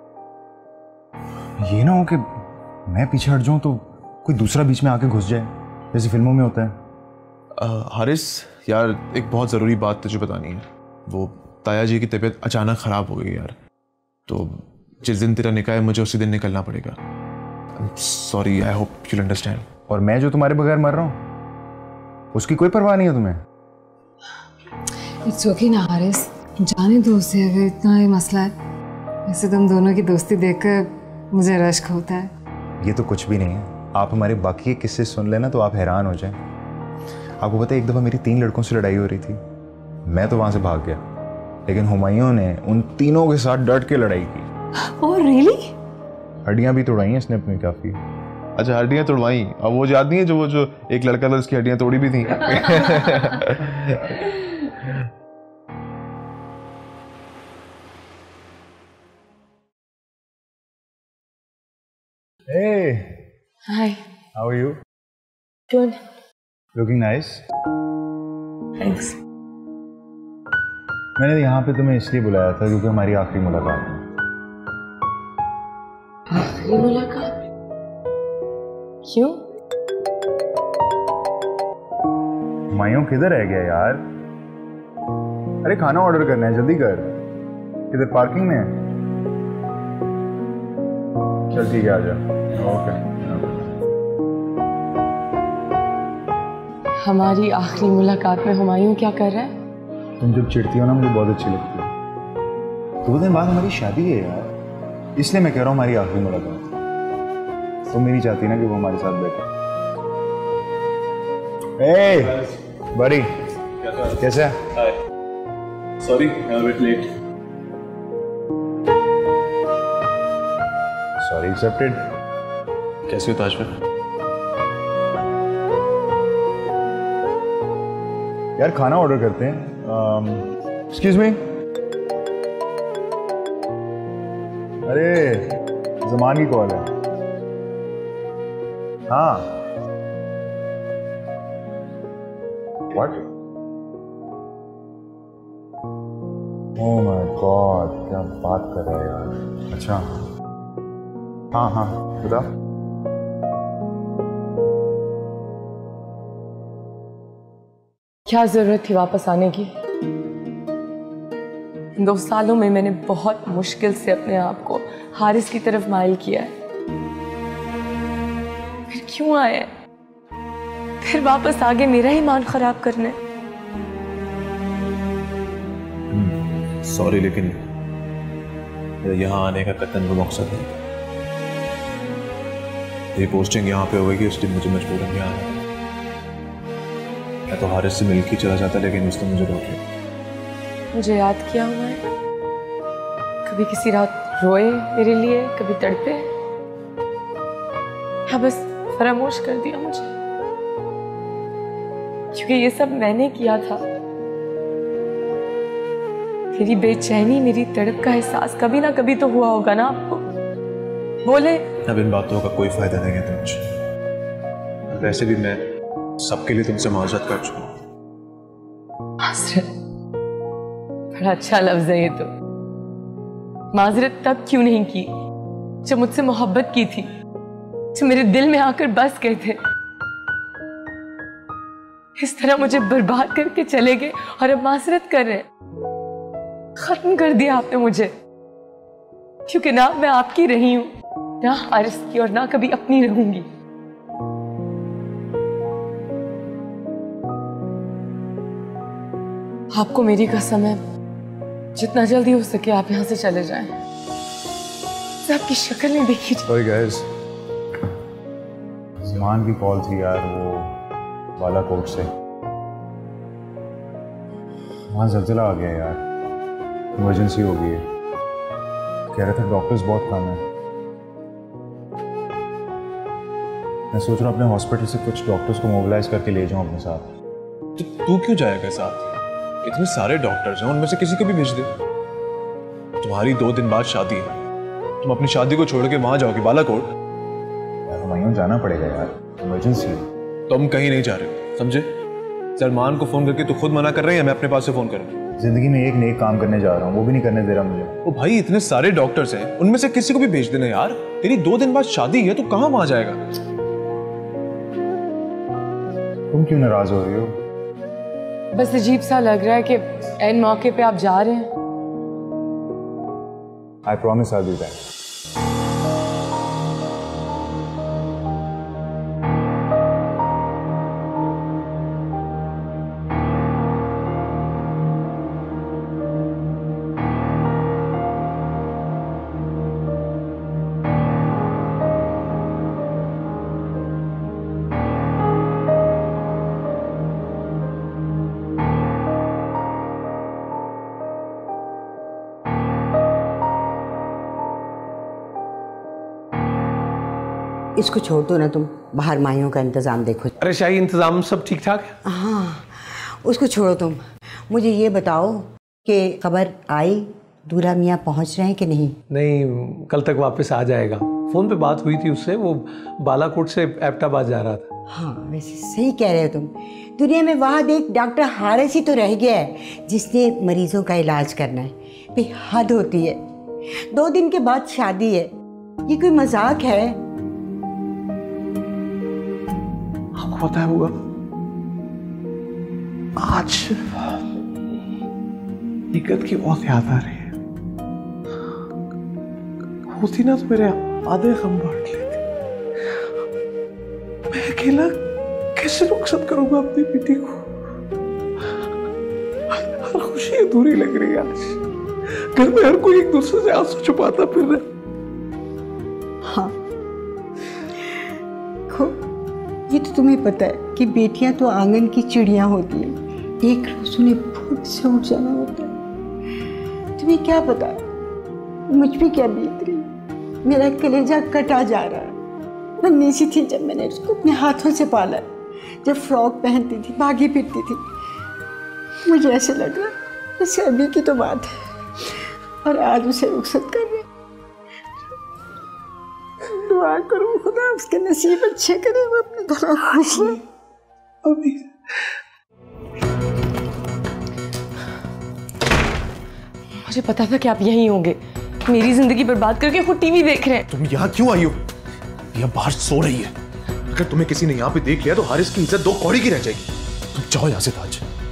[SPEAKER 3] ये ना हो कि मैं पीछे हट जाऊं तो कोई दूसरा बीच में आके घुस जाए, जैसे फिल्मों में होता है।
[SPEAKER 6] आ, हारिस यार, एक बहुत ज़रूरी बात तुझे बतानी है। वो ताया जी की तबीयत अचानक ख़राब हो गई यार, तो जिस दिन तेरा निकाह है मुझे उसी दिन निकलना पड़ेगा। Sorry, I hope you understand.
[SPEAKER 3] और मैं जो तुम्हारे बगैर मर रहा हूँ, उसकी कोई परवाह नहीं है तुम्हें?
[SPEAKER 5] इट्स ओके ना हारिस, जाने दो उसे अगर इतना ही मसला है। वैसे तुम दोनों की दोस्ती देखकर मुझे रश्क होता है।
[SPEAKER 3] ये तो कुछ भी नहीं है। आप हमारे बाकी के किस्से सुन लेना तो आप हैरान हो जाएं। आपको पता है, एक दफ़ा मेरी तीन लड़कों से लड़ाई हो रही थी। मैं तो वहाँ से भाग गया, लेकिन हुमायूं ने उन तीनों के साथ डट के लड़ाई की।
[SPEAKER 5] Oh really?
[SPEAKER 3] हड्डियाँ भी तोड़ाई हैं इसने अपनी काफ़ी।
[SPEAKER 6] अच्छा, हड्डियाँ तोड़वाई? अब वो याद नहीं है जो वो जो एक लड़का था उसकी हड्डियाँ तोड़ी भी थी?
[SPEAKER 3] Hey,
[SPEAKER 2] hi.
[SPEAKER 3] how are you?
[SPEAKER 2] Good,
[SPEAKER 3] Looking nice.
[SPEAKER 2] Thanks.
[SPEAKER 3] मैंने यहाँ पे तुम्हें इसलिए बुलाया था क्योंकि हमारी आखिरी मुलाकात है।
[SPEAKER 2] आखिरी मुलाकात? क्यों?
[SPEAKER 3] हुमायूं किधर रह गया यार? अरे खाना ऑर्डर करना है, जल्दी कर। किधर, पार्किंग में है? चल ठीक है, आ जा। ओके।
[SPEAKER 2] हमारी आखिरी मुलाकात में हुमायूं क्या कर रहा है?
[SPEAKER 3] तुम जब चिढ़ती हो ना, मुझे बहुत अच्छी लगती है। दो दिन बाद हमारी शादी है यार, इसलिए मैं कह रहा हूँ हमारी आखिरी मुलाकात। तुम मेरी चाहती ना कि वो हमारे साथ बैठे। ए बड़ी, कैसे है?
[SPEAKER 6] Sorry, I am bit late.
[SPEAKER 3] Sorry accepted.
[SPEAKER 6] कैसे हो ताजवर?
[SPEAKER 3] यार खाना ऑर्डर करते हैं। Excuse me. अरे जमान की कॉल है। हाँ, व्हाट? ओह माय गॉड, क्या बात कर रहा है यार। अच्छा, हाँ हाँ बता।
[SPEAKER 2] क्या जरूरत थी वापस आने की? इन दो सालों में मैंने बहुत मुश्किल से अपने आप को हारिस की तरफ माइल किया है। फिर क्यों आए? फिर वापस आगे मेरा ही मान खराब करने।
[SPEAKER 6] सॉरी, लेकिन यहाँ आने का कतन वो मकसद है। ये पोस्टिंग यहाँ पे होगी, इसलिए मुझे मजबूरन यहाँ आना है। मैं तो हारिस से मिल के चला जाता, लेकिन उसने मुझे रोक लिया।
[SPEAKER 2] मुझे याद किया हुआ है? कभी किसी रात रोए मेरे लिए, कभी तड़पे, या बस फरामोश कर दिया मुझे? क्योंकि ये सब मैंने किया था। मेरी बेचैनी, मेरी तड़प का एहसास कभी ना कभी तो हुआ होगा ना आपको? बोले।
[SPEAKER 6] अब इन बातों का कोई फायदा नहीं है तुमसे। वैसे भी मैं सबके लिए तुमसे माजरत कर चुका हूं।
[SPEAKER 2] माजरत? बड़ा अच्छा लफ्ज है ये तो। माजरत तब क्यों नहीं की जब मुझसे मोहब्बत की थी, जो मेरे दिल में आकर बस गए थे। इस तरह मुझे बर्बाद करके चले गए और अब माजरत कर रहे हैं। खत्म कर दिया आपने मुझे, क्योंकि ना मैं आपकी रही हूं, ना हारिस की, और ना कभी अपनी रहूंगी। आपको मेरी कसम है, जितना जल्दी हो सके आप यहां से चले जाएं। आपकी शक्ल नहीं देखी।
[SPEAKER 3] सॉरी गाइस, ज़मान की कॉल थी यार, वो बालाकोट से। वहाँ जल्जला आ गया यार, इमरजेंसी हो गई है। कह रहा था डॉक्टर्स बहुत कम है। मैं सोच रहा हूँ अपने हॉस्पिटल से कुछ डॉक्टर्स को मोबिलाइज करके ले जाऊँ अपने साथ।
[SPEAKER 6] तो तू क्यों जाएगा साथ? इतने सारे डॉक्टर्स हैं, उनमें से किसी को भी भेज दे। तुम्हारी दो दिन बाद शादी है, तुम अपनी शादी को छोड़ के वहां जाओगे बालाकोट?
[SPEAKER 3] यार वहीं जाना पड़ेगा यार, इमरजेंसी है।
[SPEAKER 6] तुम कहीं नहीं जा रहे, समझे? सलमान को फोन करके तू खुद मना कर रहे हैं या मैं अपने पास से फोन करूं?
[SPEAKER 3] जिंदगी में एक नेक काम करने जा रहा हूँ, वो भी नहीं करने दे रहा मुझे।
[SPEAKER 6] ओ भाई, इतने सारे डॉक्टर्स हैं, उनमें से किसी को भी भेज देना यार। तेरी दो दिन बाद शादी है, तू कहाँ वहां जाएगा?
[SPEAKER 3] तुम क्यों नाराज हो रही हो?
[SPEAKER 2] बस अजीब सा लग रहा है कि एन मौके पे आप जा रहे हैं।
[SPEAKER 3] I promise I will do that.
[SPEAKER 4] इसको छोड़ दो ना, तुम बाहर माइयों का इंतज़ाम देखो।
[SPEAKER 7] अरे शाही, इंतज़ाम सब ठीक ठाक है?
[SPEAKER 4] हाँ, उसको छोड़ो तुम। मुझे ये बताओ कि खबर आई, दूल्हा मियाँ पहुँच रहे हैं कि नहीं?
[SPEAKER 7] नहीं, कल तक वापस आ जाएगा। फ़ोन पे बात हुई थी उससे, वो बालाकोट से एबटाबाद जा रहा था।
[SPEAKER 4] हाँ, वैसे सही कह रहे हो तुम। दुनिया में वाहद एक डॉक्टर हारिस ही तो रह गया है जिसने मरीजों का इलाज करना है। बेहद होती है। दो दिन के बाद शादी है, ये कोई मजाक है?
[SPEAKER 7] आपको पता है होगा, आज इकत की बहुत याद आ रही है। होती ना तो मेरे आधे गम बांट लेते। मैं अकेला कैसे रुखसत करूंगा अपनी बेटी को? हर खुशी अधूरी लग रही है आज। घर में हर कोई एक दूसरे से आंसू छुपाता फिर रहा।
[SPEAKER 4] हाँ, खो ये तो तुम्हें पता है कि बेटियां तो आंगन की चिड़िया होती हैं। एक रोज उन्हें फुट से उठ जाना होता है। तुम्हें क्या पता मुझ पे क्या बीत रही। मेरा कलेजा कटा जा रहा है। मैं नीची थी जब मैंने उसको अपने हाथों से पाला, जब फ्रॉक पहनती थी, भागी फिरती थी। मुझे ऐसे लग रहा जैसे अभी की तो बात है, और आज उसे रुखसत कर रही। दुआ करूं खुदा उसके नसीब अच्छे करे, वो अपनी तरह खुश है।
[SPEAKER 7] अभी
[SPEAKER 2] मुझे पता था कि आप यहीं होंगे। मेरी जिंदगी बर्बाद करके खुद टीवी देख रहे हैं।
[SPEAKER 6] तुम यहाँ क्यों आई हो? यह बाहर सो रही है। अगर तुम्हें किसी ने यहाँ पे देख लिया तो हारिस की इज्जत दो कौड़ी की रह जाएगी। तुम जाओ यहाँ से ताज।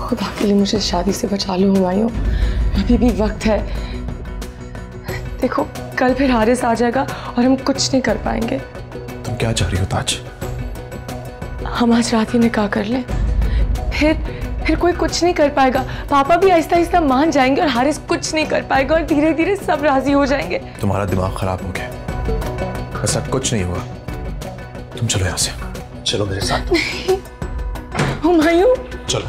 [SPEAKER 2] खुदा के लिए मुझे शादी से बचा लो हुमायूं, अभी भी वक्त है। देखो कल फिर हारिस आ जाएगा और हम कुछ नहीं कर पाएंगे।
[SPEAKER 6] तुम क्या चाह रही हो ताज?
[SPEAKER 2] हम आज रात ही निकाह कर लें, फिर फिर कोई कुछ नहीं कर पाएगा। पापा भी आहिस्ता आहिस्ता मान जाएंगे और हारिस कुछ नहीं कर पाएगा और धीरे धीरे सब राजी हो जाएंगे।
[SPEAKER 6] तुम्हारा दिमाग खराब हो गया, ऐसा कुछ नहीं हुआ। तुम चलो यहाँ से, चलो मेरे साथ।
[SPEAKER 2] हुमायूं
[SPEAKER 6] चलो।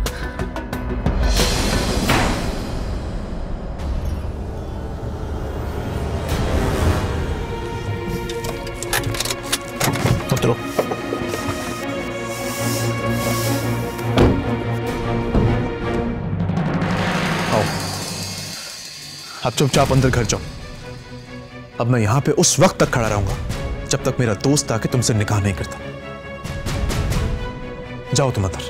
[SPEAKER 6] उतरो। आओ, अब चुपचाप अंदर घर जाओ। अब मैं यहां पे उस वक्त तक खड़ा रहूंगा जब तक मेरा दोस्त आके तुमसे निकाह नहीं करता। जाओ तुम अंदर।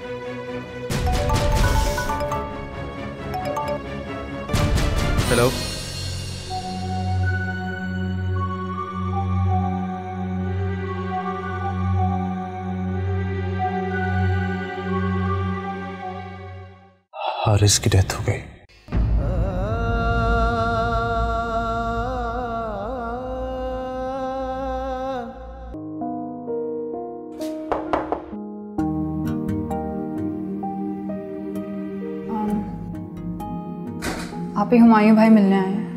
[SPEAKER 6] हेलो, हारिस की डेथ हो गई।
[SPEAKER 1] आप ही हुमायूं भाई मिलने आए हैं।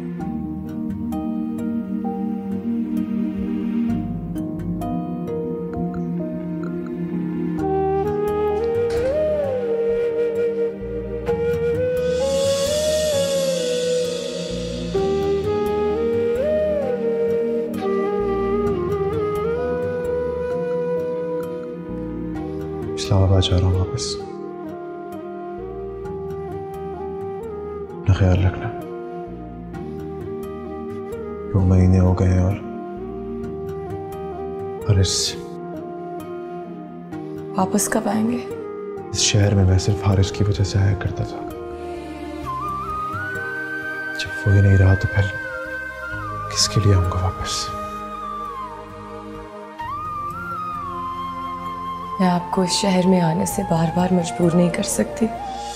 [SPEAKER 6] इस्लामाबाद जा रहा हूँ वापस। अपना ख्याल रखना। दो महीने हो गए और हारिस
[SPEAKER 2] वापस कब आएंगे?
[SPEAKER 6] इस शहर में मैं सिर्फ हारिस की वजह से आया करता था। जब वो ही नहीं रहा तो फिर किसके लिए आऊंगा वापस?
[SPEAKER 2] मैं आपको इस शहर में आने से बार बार मजबूर नहीं कर सकती।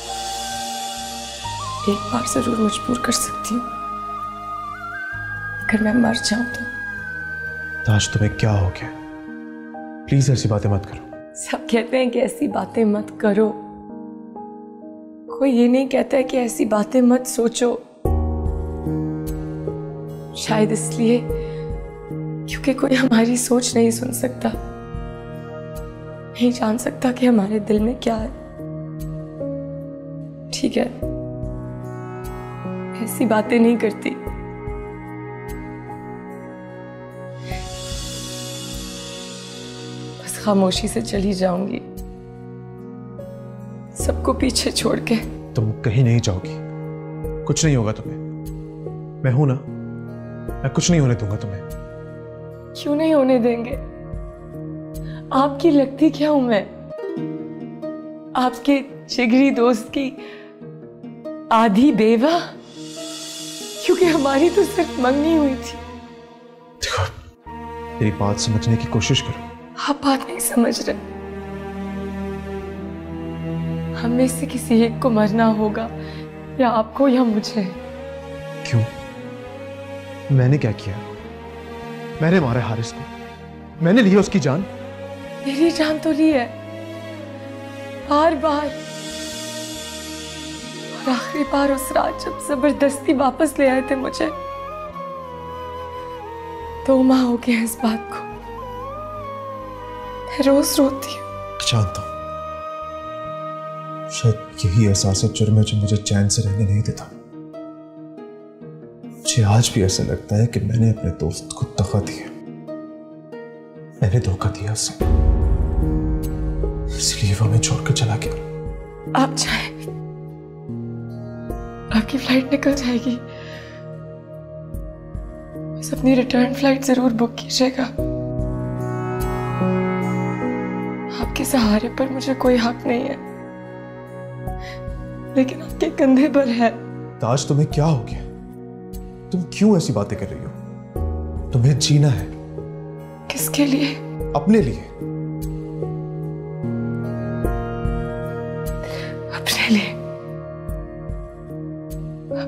[SPEAKER 2] एक बार जरूर मजबूर कर सकती हूँ, अगर मैं मर जाऊं तो।
[SPEAKER 6] ताज तुम्हें क्या हो गया? प्लीज ऐसी बातें मत करो।
[SPEAKER 2] सब कहते हैं कि ऐसी बातें मत करो, कोई ये नहीं कहता है कि ऐसी बातें मत सोचो। शायद इसलिए क्योंकि कोई हमारी सोच नहीं सुन सकता, नहीं जान सकता कि हमारे दिल में क्या है। ठीक है, ऐसी बातें नहीं करती। बस खामोशी से चली जाऊंगी, सबको पीछे छोड़ के।
[SPEAKER 6] तुम कहीं नहीं जाओगी, कुछ नहीं होगा तुम्हें। मैं हूं ना, मैं कुछ नहीं होने दूंगा तुम्हें।
[SPEAKER 2] क्यों नहीं होने देंगे? आपकी लगती क्या हूं मैं? आपके जिगरी दोस्त की आधी बेवा? क्योंकि हमारी तो सिर्फ मंगनी हुई थी।
[SPEAKER 6] देखो, मेरी बात समझने की कोशिश करो।
[SPEAKER 2] आप बात नहीं समझ रहे। हम में से किसी एक को मरना होगा, या आपको या मुझे।
[SPEAKER 6] क्यों? मैंने क्या किया? मैंने मारा हारिस को, मैंने ली उसकी जान।
[SPEAKER 2] मेरी जान तो ली है बार बार, और आखिरी बार उस रात जब जबरदस्ती वापस ले आए थे मुझे। दो माह हो गए इस बात को, मैं रोज रोती हूँ।
[SPEAKER 6] जानता हूं, शायद यही एहसास जुर्म है जो मुझे चैन से रहने नहीं देता। मुझे आज भी ऐसा लगता है कि मैंने अपने दोस्त को दगा दिया, मैंने धोखा दिया उसे, इसलिए वो हमें छोड़कर चला गया।
[SPEAKER 2] आप जाए, आपकी फ्लाइट निकल जाएगी, बस अपनी रिटर्न फ्लाइट जरूर बुक कीजिएगा। आपके सहारे पर मुझे कोई हक नहीं है, लेकिन आपके कंधे पर है।
[SPEAKER 6] ताज, तुम्हें क्या हो गया? तुम क्यों ऐसी बातें कर रही हो? तुम्हें जीना है।
[SPEAKER 2] किसके लिए?
[SPEAKER 6] अपने लिए।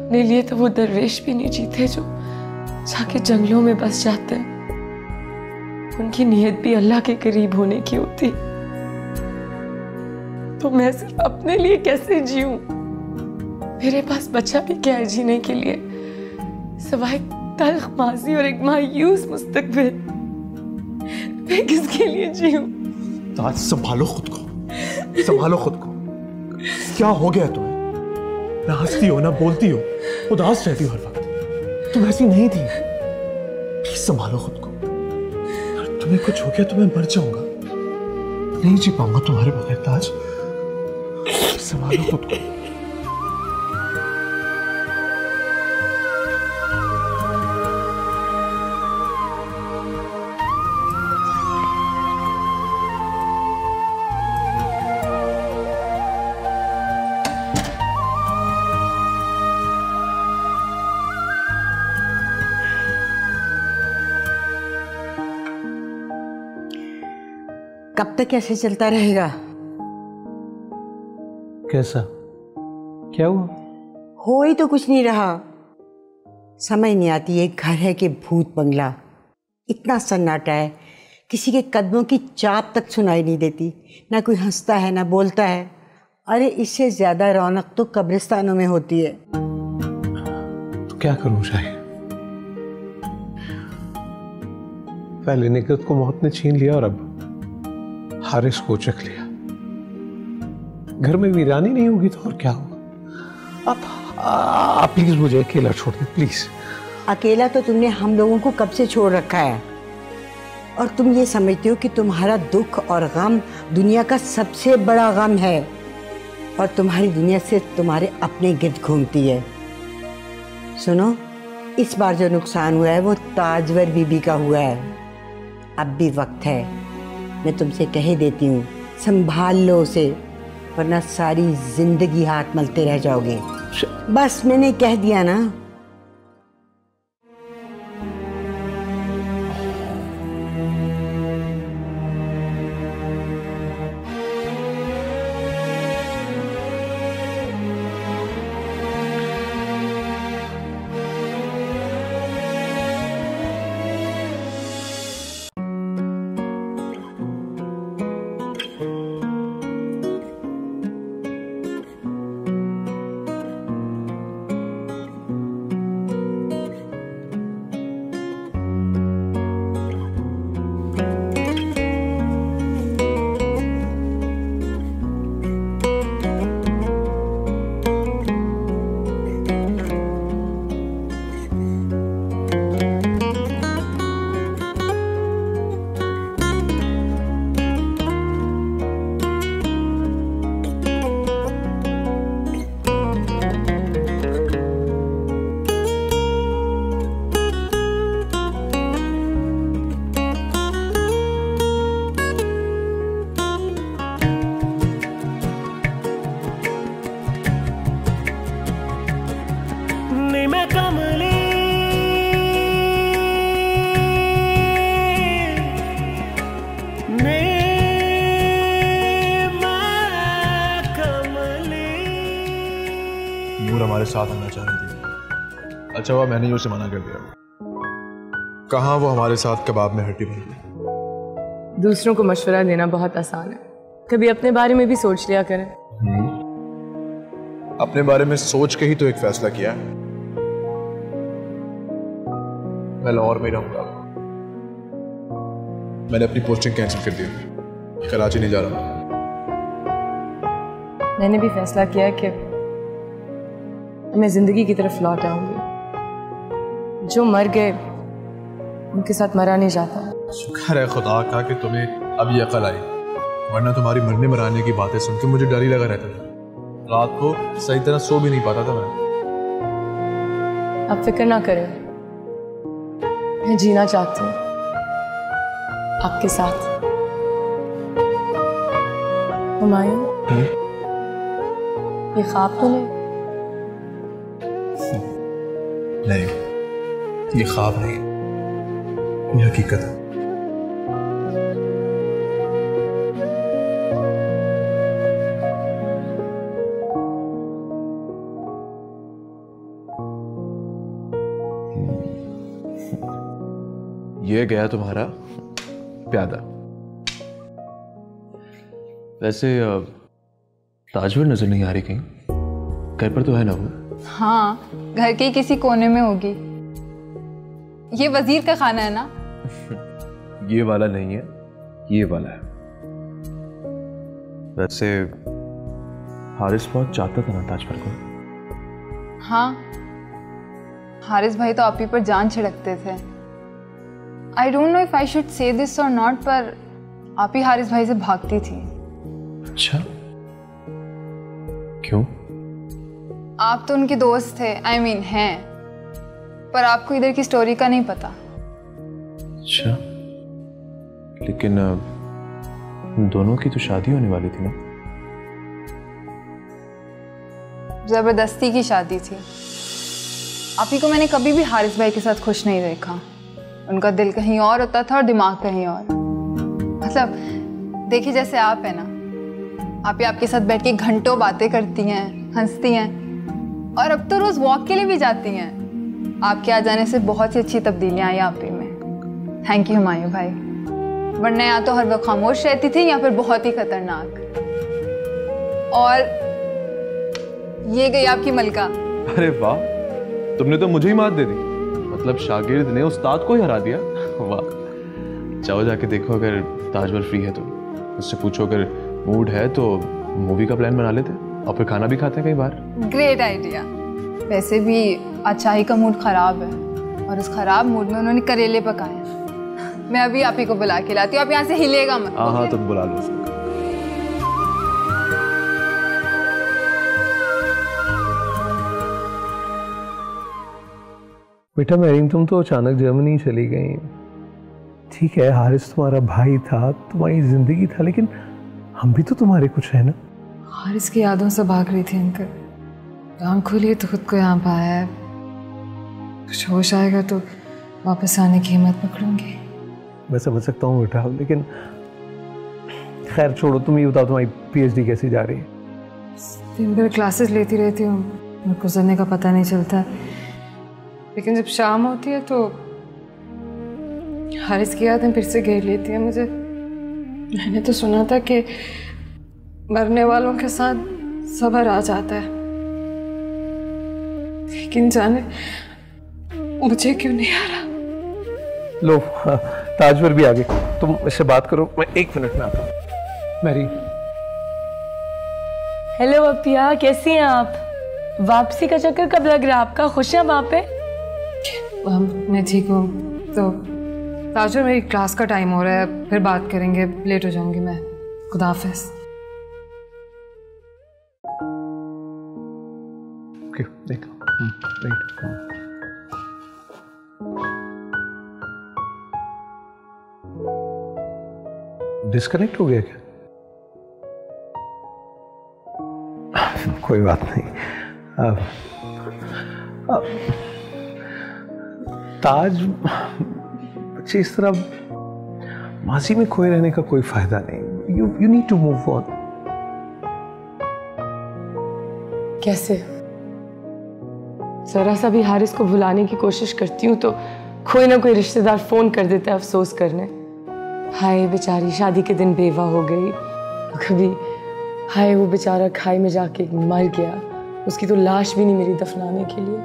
[SPEAKER 2] अपने लिए तो वो दरवेश भी नहीं जीते जो जाके जंगलों में बस जाते हैं। उनकी नीयत भी अल्लाह के करीब होने की होती। तो मैं सिर्फ अपने लिए कैसे जीऊं? मेरे पास बचा भी क्या है जीने के लिए, सिवाय तल्ख माजी और एक मायूस मुस्तकबिल। मैं किसके लिए जीऊं?
[SPEAKER 6] ताज, संभालो खुद को, संभालो खुद को। क्या हो गया तुम्हें? ना हंसती हो, ना बोलती हो, उदास रहती हो हर वक्त। तुम ऐसी नहीं थी। प्लीज संभालो खुद को। अगर तुम्हें कुछ हो गया तो मैं मर जाऊंगा, नहीं जी पाऊंगा तुम्हारे बगैर। ताज, संभालो खुद को।
[SPEAKER 4] कब तक ऐसे चलता रहेगा?
[SPEAKER 7] कैसा? क्या हुआ?
[SPEAKER 4] हो ही तो कुछ नहीं रहा। समझ नहीं आती है, घर है कि भूत बंगला। इतना सन्नाटा है, किसी के कदमों की चाप तक सुनाई नहीं देती। ना कोई हंसता है ना बोलता है। अरे इससे ज्यादा रौनक तो कब्रिस्तानों में होती है।
[SPEAKER 7] तो क्या करूं शाही? पहले निकत को मौत ने छीन लिया और अब हारिस को चख लिया। घर में वीरानी नहीं होगी तो और क्या होगा? आप, आप प्लीज मुझे अकेला छोड़ दे, प्लीज।
[SPEAKER 4] अकेला तो तुमने हम लोगों को कब से छोड़ रखा है, और तुम ये समझते हो कि तुम्हारा दुख और गम दुनिया का सबसे बड़ा गम है, और तुम्हारी दुनिया से तुम्हारे अपने गिर्द घूमती है। सुनो, इस बार जो नुकसान हुआ है वो ताजवर बीबी का हुआ है। अब भी वक्त है, मैं तुमसे कह देती हूँ, संभाल लो उसे, वरना सारी जिंदगी हाथ मलते रह जाओगे। बस मैंने कह दिया ना।
[SPEAKER 6] हमारे साथ आना चाह रही थी। अच्छा हुआ मैंने ही उसे मना कर दिया। कहाँ वो हमारे साथ कबाब में हड्डी बन गई।
[SPEAKER 2] दूसरों को मशवरा देना बहुत आसान है, कभी अपने बारे में भी सोच लिया करें।
[SPEAKER 6] अपने बारे में सोच के ही तो एक फैसला किया है। मैं लाहौर में रहूंगा। मैंने अपनी पोस्टिंग कैंसिल कर दी, कराची नहीं जा रहा।
[SPEAKER 2] मैंने भी फैसला किया कि मैं जिंदगी की तरफ लौट आऊंगी। जो मर गए उनके साथ मरा नहीं जाता।
[SPEAKER 6] शुक्र है खुदा का कि तुम्हें अब ये अकल आई, वरना तुम्हारी मरने मराने की बातें सुन के मुझे डर ही लगा रहता था। रात को सही तरह सो भी नहीं पाता था मैं।
[SPEAKER 2] आप फिक्र ना करें, मैं जीना चाहती हूँ आपके साथ। हुमायूं, ये ख्वाब तो नहीं?
[SPEAKER 6] नहीं, ये ख्वाब नहीं, ये हकीकत है। ये गया तुम्हारा प्यादा। वैसे अ, ताजवर नजर नहीं आ रही कहीं? घर पर तो है ना वो?
[SPEAKER 1] हाँ, घर के किसी कोने में होगी। ये वजीर का खाना है ना?
[SPEAKER 6] ये वाला नहीं है, ये वाला है। वैसे हारिस बहुत चाहता था ना ताजवर को।
[SPEAKER 1] हाँ, हारिस भाई तो आप ही पर जान छिड़कते थे। I don't know if I should say this or not, पर आप ही हारिस भाई से भागती थी।
[SPEAKER 6] अच्छा, क्यों?
[SPEAKER 1] आप तो उनके दोस्त थे, आई I मीन mean, हैं, पर आपको इधर की स्टोरी का नहीं पता।
[SPEAKER 6] अच्छा, लेकिन उन दोनों की तो शादी होने वाली थी ना?
[SPEAKER 1] जबरदस्ती की शादी थी। आप ही को मैंने कभी भी हारिस भाई के साथ खुश नहीं देखा। उनका दिल कहीं और होता था और दिमाग कहीं और। मतलब देखिए, जैसे आप है ना, आप ही आपके साथ बैठ के घंटों बातें करती हैं, हंसती हैं, और अब तो रोज वॉक के लिए भी जाती हैं। आपके आ जाने से बहुत ही अच्छी तब्दीलियां आई आप ही में। थैंक यू हुमायूं भाई, वरना या तो हर वक्त खामोश रहती थी या फिर बहुत ही खतरनाक। और ये गई आपकी मलका।
[SPEAKER 6] अरे वाह, तुमने तो मुझे ही मात दे दी। मतलब शागिर्द ने उस्ताद को ही हरा दिया। वाह, जाओ जाके देखो, अगर ताजवर फ्री है तो उससे पूछो, अगर मूड है तो मूवी का प्लान बना लेते और फिर खाना भी खाते हैं कई बार।
[SPEAKER 1] Great idea. वैसे भी आज शाही का मूड खराब है और उस खराब मूड में उन्होंने करेले पकाए हैं। मैं अभी आप ही को बुला के लाती हूँ, आप यहाँ से हिलेगा मत।
[SPEAKER 6] हाँ हाँ, तुम बुला लो उसको।
[SPEAKER 7] बेटा मैरीन, तुम तो अचानक जर्मनी चली गई। ठीक है, हारिस तुम्हारा भाई था, तुम्हारी जिंदगी था, लेकिन हम भी तो तुम्हारे कुछ है ना।
[SPEAKER 5] हारिस की यादों से भाग रही थी अंकल। आँख खुली तो खुद को यहाँ पाया है। कुछ होश आएगा तो वापस आने की हिम्मत पकड़ूंगी।
[SPEAKER 7] मैं समझ सकता हूँ बेटा, लेकिन खैर छोड़ो, तुम ये बताओ तुम्हारी पीएचडी कैसी जा रही है?
[SPEAKER 5] दिन भर क्लासेस लेती रहती हूँ, गुजरने का पता नहीं चलता। लेकिन जब शाम होती है तो हारिस की यादें फिर से घेर लेती है मुझे। मैंने तो सुना था कि मरने वालों के साथ सब्र आ जाता है, लेकिन जाने मुझे क्यों नहीं आ रहा।
[SPEAKER 7] लो, हाँ, ताजवर भी आ गई। तुम इससे बात करो, मैं एक मिनट में आता हूँ। मैरी।
[SPEAKER 2] हेलो अपिया, कैसी हैं आप? वापसी का चक्कर कब लग रहा है आपका? खुश हैं वहाँ पे?
[SPEAKER 5] मैं ठीक हूँ। तो ताजवर, मेरी क्लास का टाइम हो रहा है, फिर बात करेंगे, लेट हो जाऊंगी मैं। खुदा हाफिज़।
[SPEAKER 7] ओके, देखो, वेट। डिस्कनेक्ट हो गया क्या? कोई बात नहीं। अब, अब, ताज, बच्चे इस तरह माजी में खोए रहने का कोई फायदा नहीं। You you need to move on.
[SPEAKER 2] कैसे? जरा सा भी हारिस को भुलाने की कोशिश करती हूँ तो कोई ना कोई रिश्तेदार फोन कर देता है अफसोस करने। हाय बेचारी शादी के दिन बेवा हो गई, कभी हाय वो बेचारा खाई में जाके मर गया, उसकी तो लाश भी नहीं मिली दफनाने के लिए।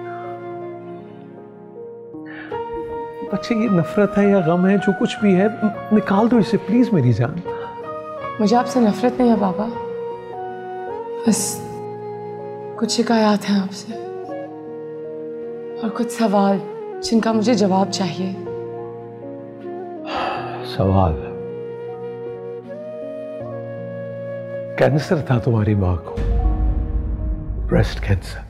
[SPEAKER 7] बच्चे, ये नफरत है या गम है, जो कुछ भी है, निकाल दो इसे प्लीज मेरी जान।
[SPEAKER 2] मुझे आपसे नफरत नहीं है बाबा, बस कुछ शिकायत हैं आपसे और कुछ सवाल जिनका मुझे जवाब चाहिए।
[SPEAKER 7] सवाल? कैंसर था तुम्हारी माँ को, ब्रेस्ट कैंसर,